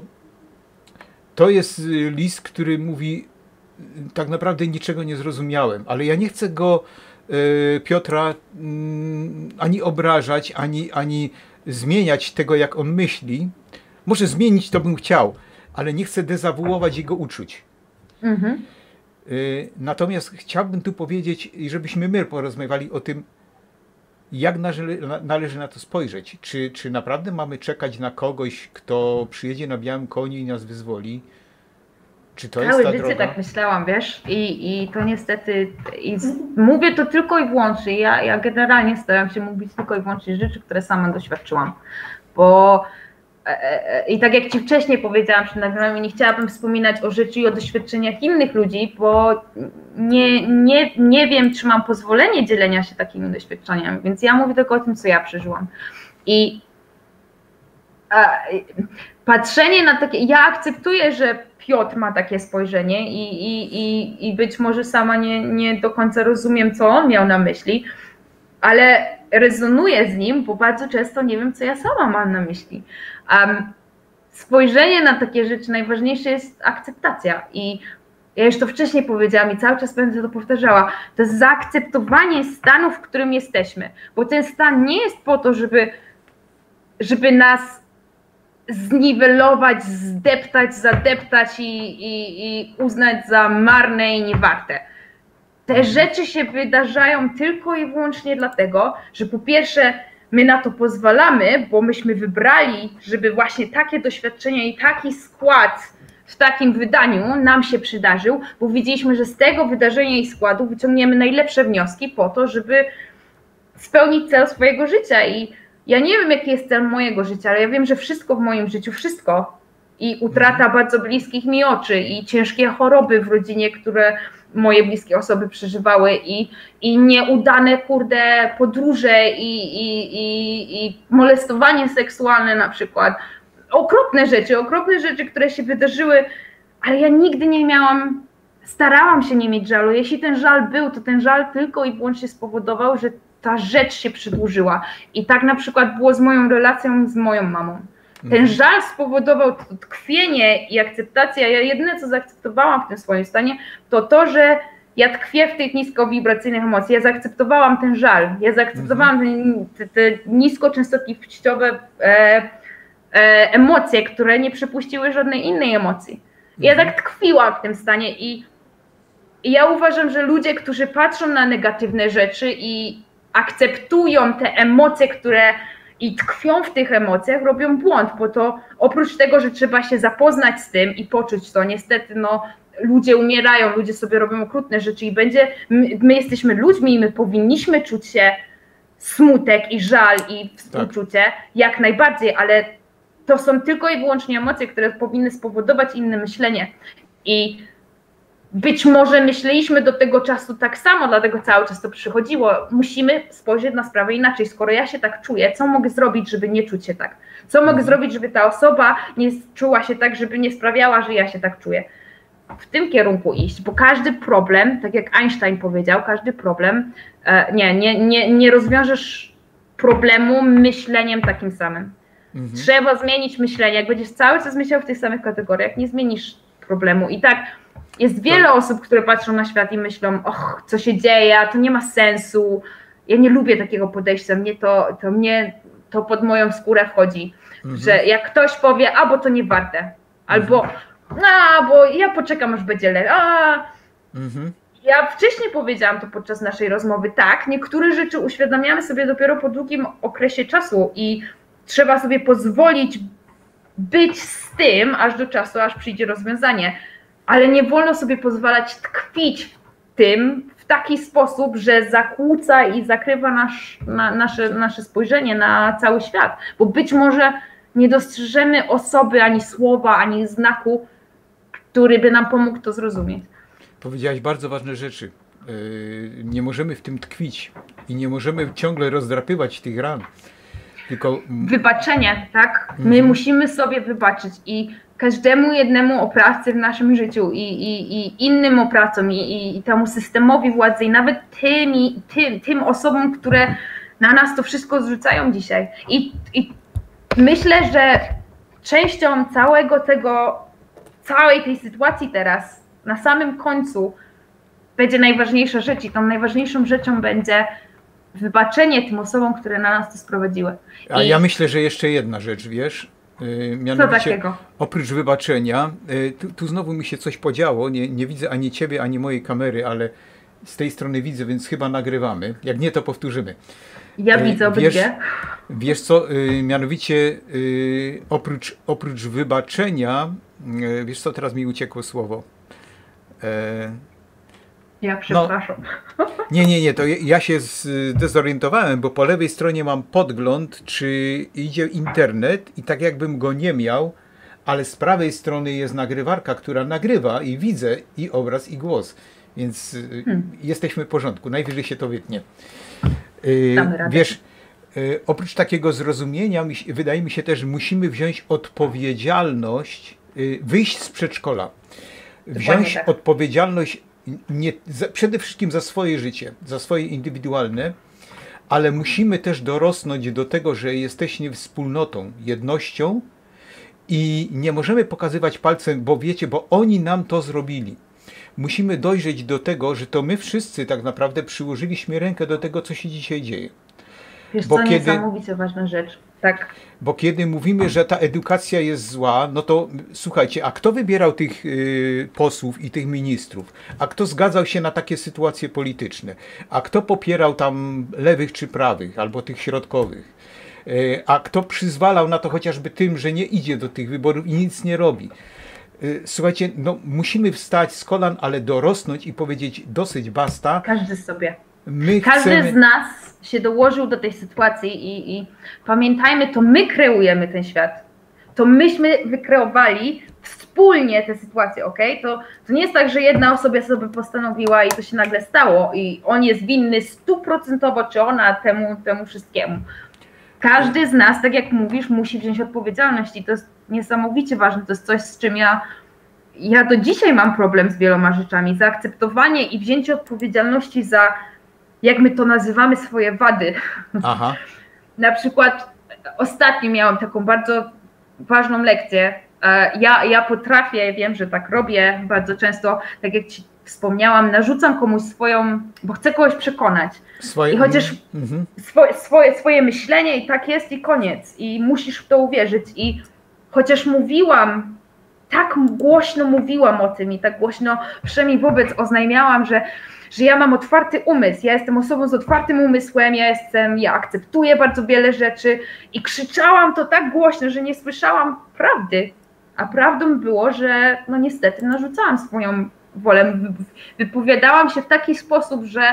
A: to jest list, który mówi, tak naprawdę niczego nie zrozumiałem, ale ja nie chcę go, y, Piotra, y, ani obrażać, ani, ani zmieniać tego, jak on myśli. Może zmienić to bym chciał, ale nie chcę dezawuować jego uczuć. Mhm. Y, natomiast chciałbym tu powiedzieć, żebyśmy my porozmawiali o tym, jak należy, należy na to spojrzeć. Czy, czy naprawdę mamy czekać na kogoś, kto przyjedzie na białym koniu i nas wyzwoli? Czy to jest ta
B: Całe życie tak myślałam, wiesz, i, i to niestety, i z, mówię to tylko i wyłącznie, ja, ja generalnie staram się mówić tylko i wyłącznie rzeczy, które sama doświadczyłam, bo e, e, i tak jak Ci wcześniej powiedziałam przed nagraniem, nie chciałabym wspominać o rzeczy i o doświadczeniach innych ludzi, bo nie, nie, nie wiem, czy mam pozwolenie dzielenia się takimi doświadczeniami, więc ja mówię tylko o tym, co ja przeżyłam. I a, patrzenie na takie, ja akceptuję, że Piotr ma takie spojrzenie i, i, i, i być może sama nie, nie do końca rozumiem, co on miał na myśli, ale rezonuję z nim, bo bardzo często nie wiem, co ja sama mam na myśli. Um, spojrzenie na takie rzeczy, najważniejsze jest akceptacja i ja już to wcześniej powiedziałam i cały czas będę to powtarzała, to jest zaakceptowanie stanu, w którym jesteśmy, bo ten stan nie jest po to, żeby, żeby nas zniwelować, zdeptać, zadeptać i, i, i uznać za marne i niewarte. Te rzeczy się wydarzają tylko i wyłącznie dlatego, że po pierwsze my na to pozwalamy, bo myśmy wybrali, żeby właśnie takie doświadczenia i taki skład w takim wydaniu nam się przydarzył, bo widzieliśmy, że z tego wydarzenia i składu wyciągniemy najlepsze wnioski po to, żeby spełnić cel swojego życia. I ja nie wiem, jaki jest cel mojego życia, ale ja wiem, że wszystko w moim życiu, wszystko i utrata bardzo bliskich mi oczy i ciężkie choroby w rodzinie, które moje bliskie osoby przeżywały i, i nieudane, kurde, podróże i, i, i, i molestowanie seksualne na przykład. Okropne rzeczy, okropne rzeczy, które się wydarzyły, ale ja nigdy nie miałam, starałam się nie mieć żalu. Jeśli ten żal był, to ten żal tylko i wyłącznie spowodował, że ta rzecz się przedłużyła. I tak na przykład było z moją relacją z moją mamą. Ten żal spowodował to tkwienie i akceptację. Ja jedyne, co zaakceptowałam w tym swoim stanie, to to, że ja tkwię w tych niskowibracyjnych emocjach. Ja zaakceptowałam ten żal. Ja zaakceptowałam mhm. te, te niskoczęstotliwościowe e, e, emocje, które nie przepuściły żadnej innej emocji. Ja mhm. tak tkwiłam w tym stanie i, i ja uważam, że ludzie, którzy patrzą na negatywne rzeczy i akceptują te emocje, które i tkwią w tych emocjach, robią błąd, bo to oprócz tego, że trzeba się zapoznać z tym i poczuć to, niestety no, ludzie umierają, ludzie sobie robią okrutne rzeczy i będzie, my, my jesteśmy ludźmi i my powinniśmy czuć się smutek i żal i współczucie, tak. jak najbardziej, ale to są tylko i wyłącznie emocje, które powinny spowodować inne myślenie i być może myśleliśmy do tego czasu tak samo, dlatego cały czas to przychodziło. Musimy spojrzeć na sprawę inaczej. Skoro ja się tak czuję, co mogę zrobić, żeby nie czuć się tak? Co mogę mhm. zrobić, żeby ta osoba nie czuła się tak, żeby nie sprawiała, że ja się tak czuję? W tym kierunku iść, bo każdy problem, tak jak Einstein powiedział, każdy problem, nie, nie, nie, nie rozwiążesz problemu myśleniem takim samym. Mhm. Trzeba zmienić myślenie. Jak będziesz cały czas myślał w tych samych kategoriach, nie zmienisz problemu. I tak jest wiele to... osób, które patrzą na świat i myślą, och, co się dzieje, to nie ma sensu. Ja nie lubię takiego podejścia, mnie to, to mnie to pod moją skórę wchodzi, mhm. że jak ktoś powie, a bo to nie warte, albo a, bo ja poczekam, aż będzie lepiej. Mhm. Ja wcześniej powiedziałam to podczas naszej rozmowy, tak, niektóre rzeczy uświadamiamy sobie dopiero po długim okresie czasu i trzeba sobie pozwolić być z tym, aż do czasu, aż przyjdzie rozwiązanie. Ale nie wolno sobie pozwalać tkwić w tym w taki sposób, że zakłóca i zakrywa nasz, na, nasze, nasze spojrzenie na cały świat. Bo być może nie dostrzeżemy osoby, ani słowa, ani znaku, który by nam pomógł to zrozumieć.
A: Powiedziałaś bardzo ważne rzeczy. Nie możemy w tym tkwić i nie możemy ciągle rozdrapywać tych ran. Tylko...
B: Wybaczenie, tak? My mhm. musimy sobie wybaczyć i każdemu jednemu oprawcy w naszym życiu i, i, i innym oprawcom i, i, i temu systemowi władzy i nawet tymi, tym, tym osobom, które Na nas to wszystko zrzucają dzisiaj. I, i myślę, że częścią całego tego, całej tej sytuacji teraz, na samym końcu będzie najważniejsza rzecz i tą najważniejszą rzeczą będzie wybaczenie tym osobom, które na nas to sprowadziły.
A: A
B: I
A: ja myślę, że jeszcze jedna rzecz, wiesz, yy, mianowicie
B: co takiego?
A: Oprócz wybaczenia, yy, tu, tu znowu mi się coś podziało, nie, nie widzę ani ciebie, ani mojej kamery, ale z tej strony widzę, więc chyba nagrywamy. Jak nie, to powtórzymy.
B: Ja yy, widzę obydwie.
A: Wiesz, wiesz co, yy, mianowicie yy, oprócz, oprócz wybaczenia, yy, wiesz co, teraz mi uciekło słowo. Yy,
B: Ja przepraszam.
A: No, nie, nie, nie, to ja się zdezorientowałem, bo po lewej stronie mam podgląd, czy idzie internet i tak jakbym go nie miał, ale z prawej strony jest nagrywarka, która nagrywa i widzę i obraz, i głos. Więc hmm. jesteśmy w porządku, najwyżej się to wytnie. Yy, wiesz, yy, oprócz takiego zrozumienia, mi się, wydaje mi się też, że musimy wziąć odpowiedzialność, yy, wyjść z przedszkola, wziąć tak. odpowiedzialność Nie, za, przede wszystkim za swoje życie, za swoje indywidualne, ale musimy też dorosnąć do tego, że jesteśmy wspólnotą, jednością i nie możemy pokazywać palcem, bo wiecie, bo oni nam to zrobili. Musimy dojrzeć do tego, że to my wszyscy tak naprawdę przyłożyliśmy rękę do tego, co się dzisiaj dzieje.
B: Wiesz bo co, kiedy, niesamowicie ważna rzecz. Tak.
A: Bo kiedy mówimy, że ta edukacja jest zła, no to słuchajcie, a kto wybierał tych y, posłów i tych ministrów? A kto zgadzał się na takie sytuacje polityczne? A kto popierał tam lewych czy prawych, albo tych środkowych? Y, a kto przyzwalał na to chociażby tym, że nie idzie do tych wyborów i nic nie robi? Y, słuchajcie, no musimy wstać z kolan, ale dorosnąć i powiedzieć dosyć, basta.
B: Każdy sobie.
A: My
B: Każdy
A: chcemy...
B: z nas się dołożył do tej sytuacji i, i pamiętajmy, to my kreujemy ten świat. To myśmy wykreowali wspólnie tę sytuację, ok? To, to nie jest tak, że jedna osoba sobie postanowiła i to się nagle stało i on jest winny stuprocentowo, czy ona temu, temu wszystkiemu. Każdy z nas, tak jak mówisz, musi wziąć odpowiedzialność i to jest niesamowicie ważne. To jest coś, z czym ja, ja do dzisiaj mam problem z wieloma rzeczami. Zaakceptowanie i wzięcie odpowiedzialności za, jak my to nazywamy, swoje wady.
A: Aha.
B: Na przykład ostatnio miałam taką bardzo ważną lekcję. Ja, ja potrafię, wiem, że tak robię bardzo często, tak jak ci wspomniałam, narzucam komuś swoją, bo chcę kogoś przekonać. Swoje, I chociaż mm, swoje, swoje, swoje myślenie i tak jest i koniec. I musisz w to uwierzyć. I chociaż mówiłam, tak głośno mówiłam o tym i tak głośno przynajmniej wobec oznajmiałam, że że ja mam otwarty umysł, ja jestem osobą z otwartym umysłem, ja jestem, ja akceptuję bardzo wiele rzeczy i krzyczałam to tak głośno, że nie słyszałam prawdy, a prawdą było, że no niestety narzucałam swoją wolę, wypowiadałam się w taki sposób, że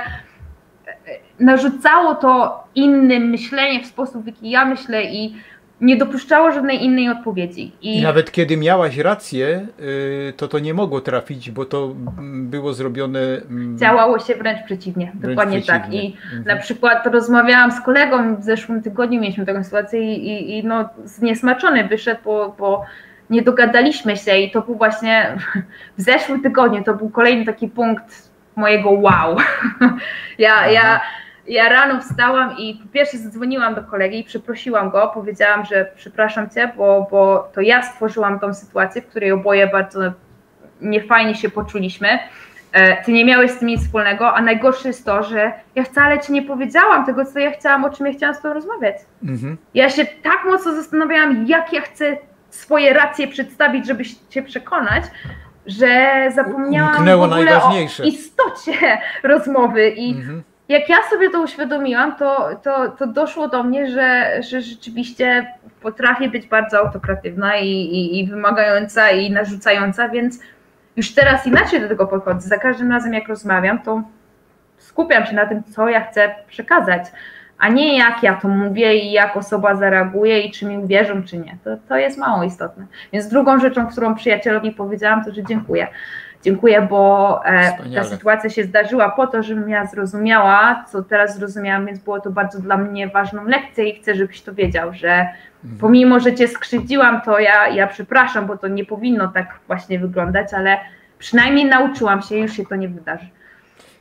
B: narzucało to innym myślenie w sposób, w jaki ja myślę i nie dopuszczało żadnej innej odpowiedzi. I,
A: I nawet kiedy miałaś rację, to to nie mogło trafić, bo to było zrobione...
B: Działało się wręcz przeciwnie, wręcz dokładnie przeciwnie. Tak. I mhm. na przykład rozmawiałam z kolegą, w zeszłym tygodniu mieliśmy taką sytuację i, i, i no zniesmaczony wyszedł, bo, bo nie dogadaliśmy się i to był właśnie w zeszłym tygodniu, to był kolejny taki punkt mojego wow. ja, ja Ja rano wstałam i po pierwsze zadzwoniłam do kolegi i przeprosiłam go, powiedziałam, że przepraszam cię, bo, bo to ja stworzyłam tą sytuację, w której oboje bardzo niefajnie się poczuliśmy. Ty nie miałeś z tym nic wspólnego, a najgorsze jest to, że ja wcale ci nie powiedziałam tego, co ja chciałam, o czym ja chciałam z tobą rozmawiać. Mhm. Ja się tak mocno zastanawiałam, jak ja chcę swoje racje przedstawić, żeby cię przekonać, że zapomniałam
A: Umknęło
B: w ogóle
A: najważniejsze.
B: o istocie rozmowy i mhm. Jak ja sobie to uświadomiłam, to, to, to doszło do mnie, że, że rzeczywiście potrafię być bardzo autokratywna i, i, i wymagająca i narzucająca, więc już teraz inaczej do tego podchodzę. Za każdym razem jak rozmawiam, to skupiam się na tym, co ja chcę przekazać, a nie jak ja to mówię i jak osoba zareaguje i czy mi uwierzą, czy nie. To, to jest mało istotne. Więc drugą rzeczą, którą przyjacielowi powiedziałam, to że dziękuję. Dziękuję, bo e, ta sytuacja się zdarzyła po to, żebym ja zrozumiała, co teraz zrozumiałam, więc było to bardzo dla mnie ważną lekcją i chcę, żebyś to wiedział, że pomimo, że cię skrzywdziłam, to ja, ja przepraszam, bo to nie powinno tak właśnie wyglądać, ale przynajmniej nauczyłam się i już się to nie wydarzy.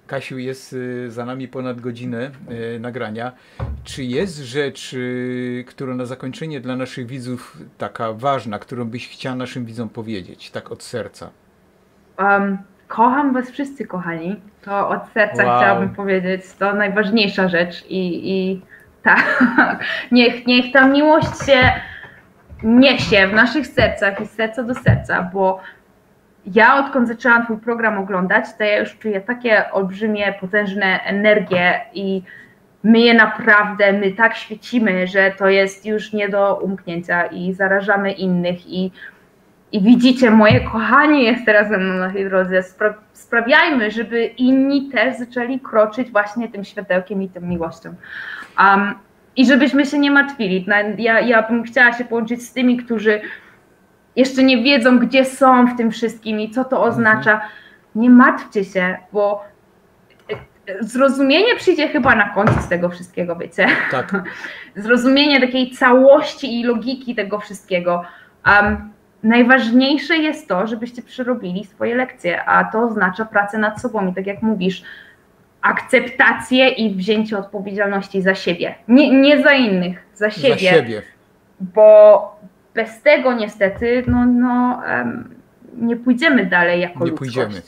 A: Kasiu, jest za nami ponad godzinę nagrania. Czy jest rzecz, która na zakończenie dla naszych widzów taka ważna, którą byś chciała naszym widzom powiedzieć, tak od serca?
B: Um, kocham was wszyscy, kochani. To od serca wow. chciałabym powiedzieć. To najważniejsza rzecz i, i tak, niech, niech ta miłość się niesie w naszych sercach i z serca do serca, bo ja odkąd zaczęłam twój program oglądać, to ja już czuję takie olbrzymie, potężne energie i my je naprawdę, my tak świecimy, że to jest już nie do umknięcia i zarażamy innych i, i widzicie, moje kochanie jest teraz ze mną na tej drodze, Spra sprawiajmy, żeby inni też zaczęli kroczyć właśnie tym światełkiem i tą miłością. Um, I żebyśmy się nie martwili. Ja, ja bym chciała się połączyć z tymi, którzy jeszcze nie wiedzą, gdzie są w tym wszystkim i co to oznacza. Mhm. Nie martwcie się, bo zrozumienie przyjdzie chyba na koniec tego wszystkiego, wiecie?
A: Tak.
B: Zrozumienie takiej całości i logiki tego wszystkiego. Um, najważniejsze jest to, żebyście przerobili swoje lekcje, a to oznacza pracę nad sobą i tak jak mówisz, akceptację i wzięcie odpowiedzialności za siebie. Nie, nie za innych, za siebie.
A: Za siebie.
B: Bo bez tego niestety no, no, um, nie pójdziemy dalej jako
A: nie
B: ludzkość.
A: Pójdziemy.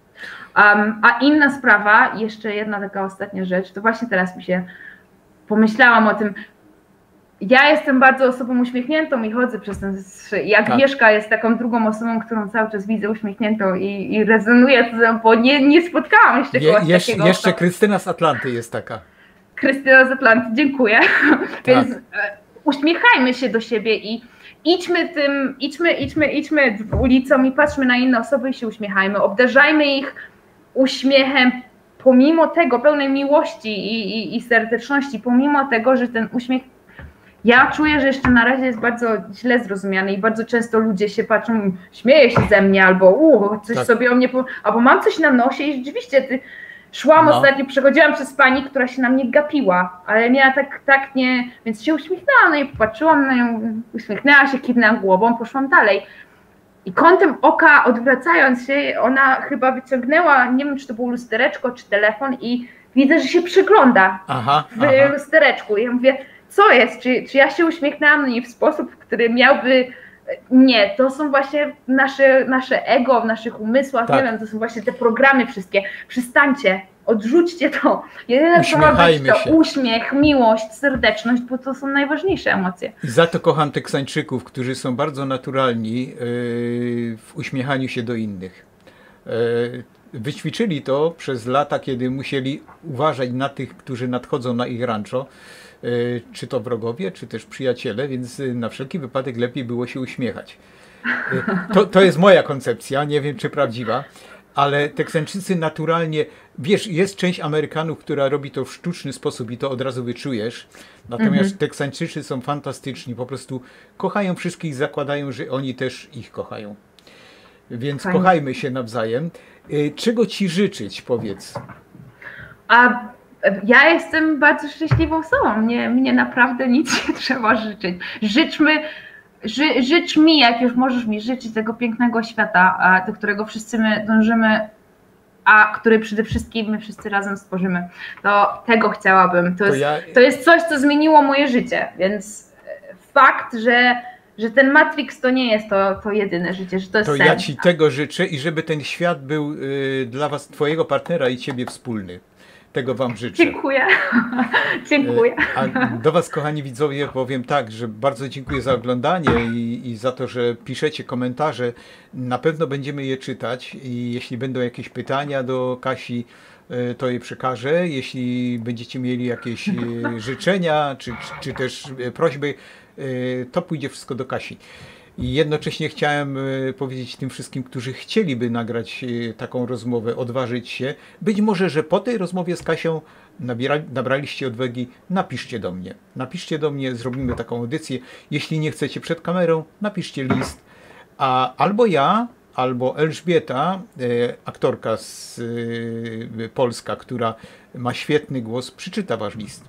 B: Um, a inna sprawa, jeszcze jedna taka ostatnia rzecz, to właśnie teraz mi się pomyślałam o tym. Ja jestem bardzo osobą uśmiechniętą i chodzę przez ten... I Agnieszka tak. jest taką drugą osobą, którą cały czas widzę uśmiechniętą i, i rezonuje to, bo nie, nie spotkałam jeszcze
A: Je,
B: kogoś
A: jesz,
B: takiego.
A: Jeszcze Krystyna z Atlanty jest taka.
B: Krystyna z Atlanty, dziękuję. Tak. Więc e, uśmiechajmy się do siebie i idźmy tym, idźmy, idźmy, idźmy ulicą i patrzmy na inne osoby i się uśmiechajmy. Obdarzajmy ich uśmiechem, pomimo tego, pełnej miłości i, i, i serdeczności, pomimo tego, że ten uśmiech, ja czuję, że jeszcze na razie jest bardzo źle zrozumiany i bardzo często ludzie się patrzą, śmieje się ze mnie, albo u, coś tak. sobie o mnie, albo mam coś na nosie i rzeczywiście ty, szłam no. ostatnio, przechodziłam przez pani, która się na mnie gapiła, ale miała tak, tak nie, więc się uśmiechnęłam na nią, popatrzyłam na nią, uśmiechnęła się, kiwnęłam głową, poszłam dalej. I kątem oka odwracając się, ona chyba wyciągnęła, nie wiem czy to było lustereczko, czy telefon i widzę, że się przygląda
A: aha,
B: w
A: aha.
B: lustereczku. I ja mówię, co jest? Czy, czy ja się uśmiechnęłam na niej w sposób, który miałby... Nie, to są właśnie nasze, nasze ego w naszych umysłach, tak. nie wiem, to są właśnie te programy wszystkie. Przestańcie, odrzućcie to. Jedyne co ma być to uśmiech, miłość, serdeczność, bo to są najważniejsze emocje.
A: I za to kocham Teksańczyków, którzy są bardzo naturalni yy, w uśmiechaniu się do innych. Yy, wyćwiczyli to przez lata, kiedy musieli uważać na tych, którzy nadchodzą na ich rancho, yy, czy to wrogowie, czy też przyjaciele, więc na wszelki wypadek lepiej było się uśmiechać. Yy, to, to jest moja koncepcja, nie wiem czy prawdziwa. Ale Teksańczycy naturalnie, wiesz, jest część Amerykanów, która robi to w sztuczny sposób i to od razu wyczujesz. Natomiast mhm. Teksańczycy są fantastyczni, po prostu kochają wszystkich, zakładają, że oni też ich kochają. Więc Fajnie. Kochajmy się nawzajem. Czego ci życzyć, powiedz?
B: A ja jestem bardzo szczęśliwą osobą. Mnie, mnie naprawdę nic nie trzeba życzyć. Życzmy... Ży, życz mi, jak już możesz mi życzyć tego pięknego świata, do którego wszyscy my dążymy, a który przede wszystkim my wszyscy razem stworzymy. To tego chciałabym. To, to, jest, ja... to jest coś, co zmieniło moje życie, więc fakt, że, że ten Matrix to nie jest to, to jedyne życie, że to jest
A: To
B: sen.
A: ja ci tego życzę i żeby ten świat był y, dla was, twojego partnera i ciebie wspólny. Tego wam życzę.
B: Dziękuję. Dziękuję.
A: A do was, kochani widzowie, powiem tak, że bardzo dziękuję za oglądanie i, i za to, że piszecie komentarze. Na pewno będziemy je czytać i jeśli będą jakieś pytania do Kasi, to je przekażę. Jeśli będziecie mieli jakieś życzenia, czy, czy, czy też prośby, to pójdzie wszystko do Kasi. I jednocześnie chciałem powiedzieć tym wszystkim, którzy chcieliby nagrać taką rozmowę, odważyć się. Być może, że po tej rozmowie z Kasią nabiera, nabraliście odwagi, napiszcie do mnie. Napiszcie do mnie, zrobimy taką audycję. Jeśli nie chcecie przed kamerą, napiszcie list. A albo ja, albo Elżbieta, aktorka z Polska, która ma świetny głos, przeczyta wasz list.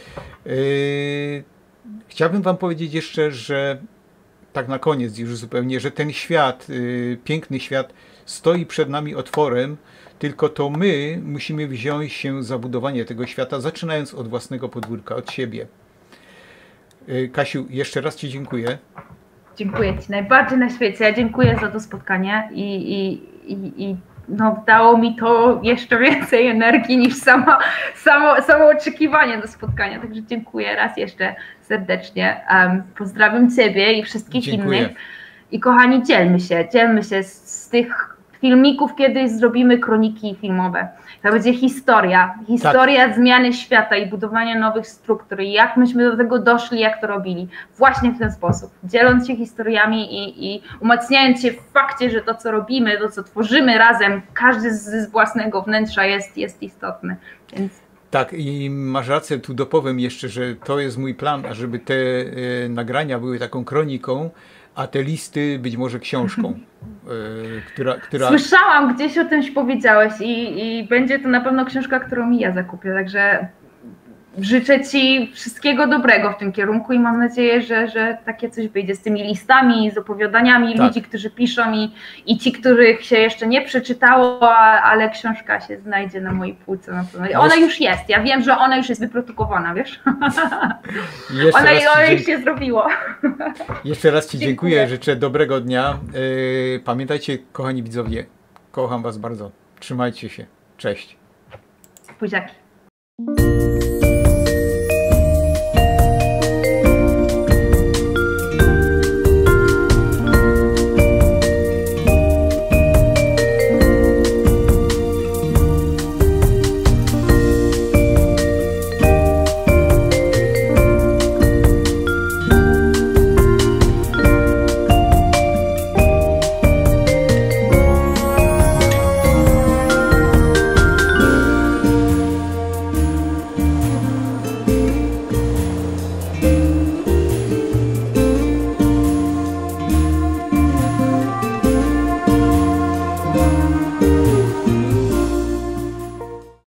A: Chciałbym wam powiedzieć jeszcze, że tak na koniec już zupełnie, że ten świat, y, piękny świat stoi przed nami otworem, tylko to my musimy wziąć się za budowanie tego świata, zaczynając od własnego podwórka, od siebie. Kasiu, jeszcze raz Ci dziękuję.
B: Dziękuję Ci najbardziej na świecie. Ja dziękuję za to spotkanie i, i, i, i no, dało mi to jeszcze więcej energii niż sama, samo, samo oczekiwanie do spotkania. Także dziękuję raz jeszcze serdecznie. Um, pozdrawiam Ciebie i wszystkich
A: dziękuję.
B: innych. I kochani, dzielmy się, dzielmy się z, z tych filmików, kiedyś zrobimy kroniki filmowe. To będzie historia, historia tak. zmiany świata i budowania nowych struktur. I jak myśmy do tego doszli, jak to robili. Właśnie w ten sposób. Dzieląc się historiami i, i umacniając się w fakcie, że to, co robimy, to, co tworzymy razem, każdy z własnego wnętrza jest, jest istotny. Więc...
A: Tak, i masz rację, tu dopowiem jeszcze, że to jest mój plan, ażeby te e, nagrania były taką kroniką, a te listy być może książką, yy, która, która...
B: Słyszałam, gdzieś o czymś powiedziałeś i, i będzie to na pewno książka, którą mi ja zakupię, także życzę Ci wszystkiego dobrego w tym kierunku i mam nadzieję, że, że takie coś wyjdzie z tymi listami, z opowiadaniami tak. ludzi, którzy piszą i, i ci, których się jeszcze nie przeczytało, ale książka się znajdzie na mojej półce na pewno. Ona już jest, ja wiem, że ona już jest wyprodukowana, wiesz? Jeszcze ona ona już się zrobiło.
A: Jeszcze raz Ci dziękuję, dziękuję. Życzę dobrego dnia. Yy, pamiętajcie, kochani widzowie, kocham Was bardzo. Trzymajcie się. Cześć.
B: Buziaki.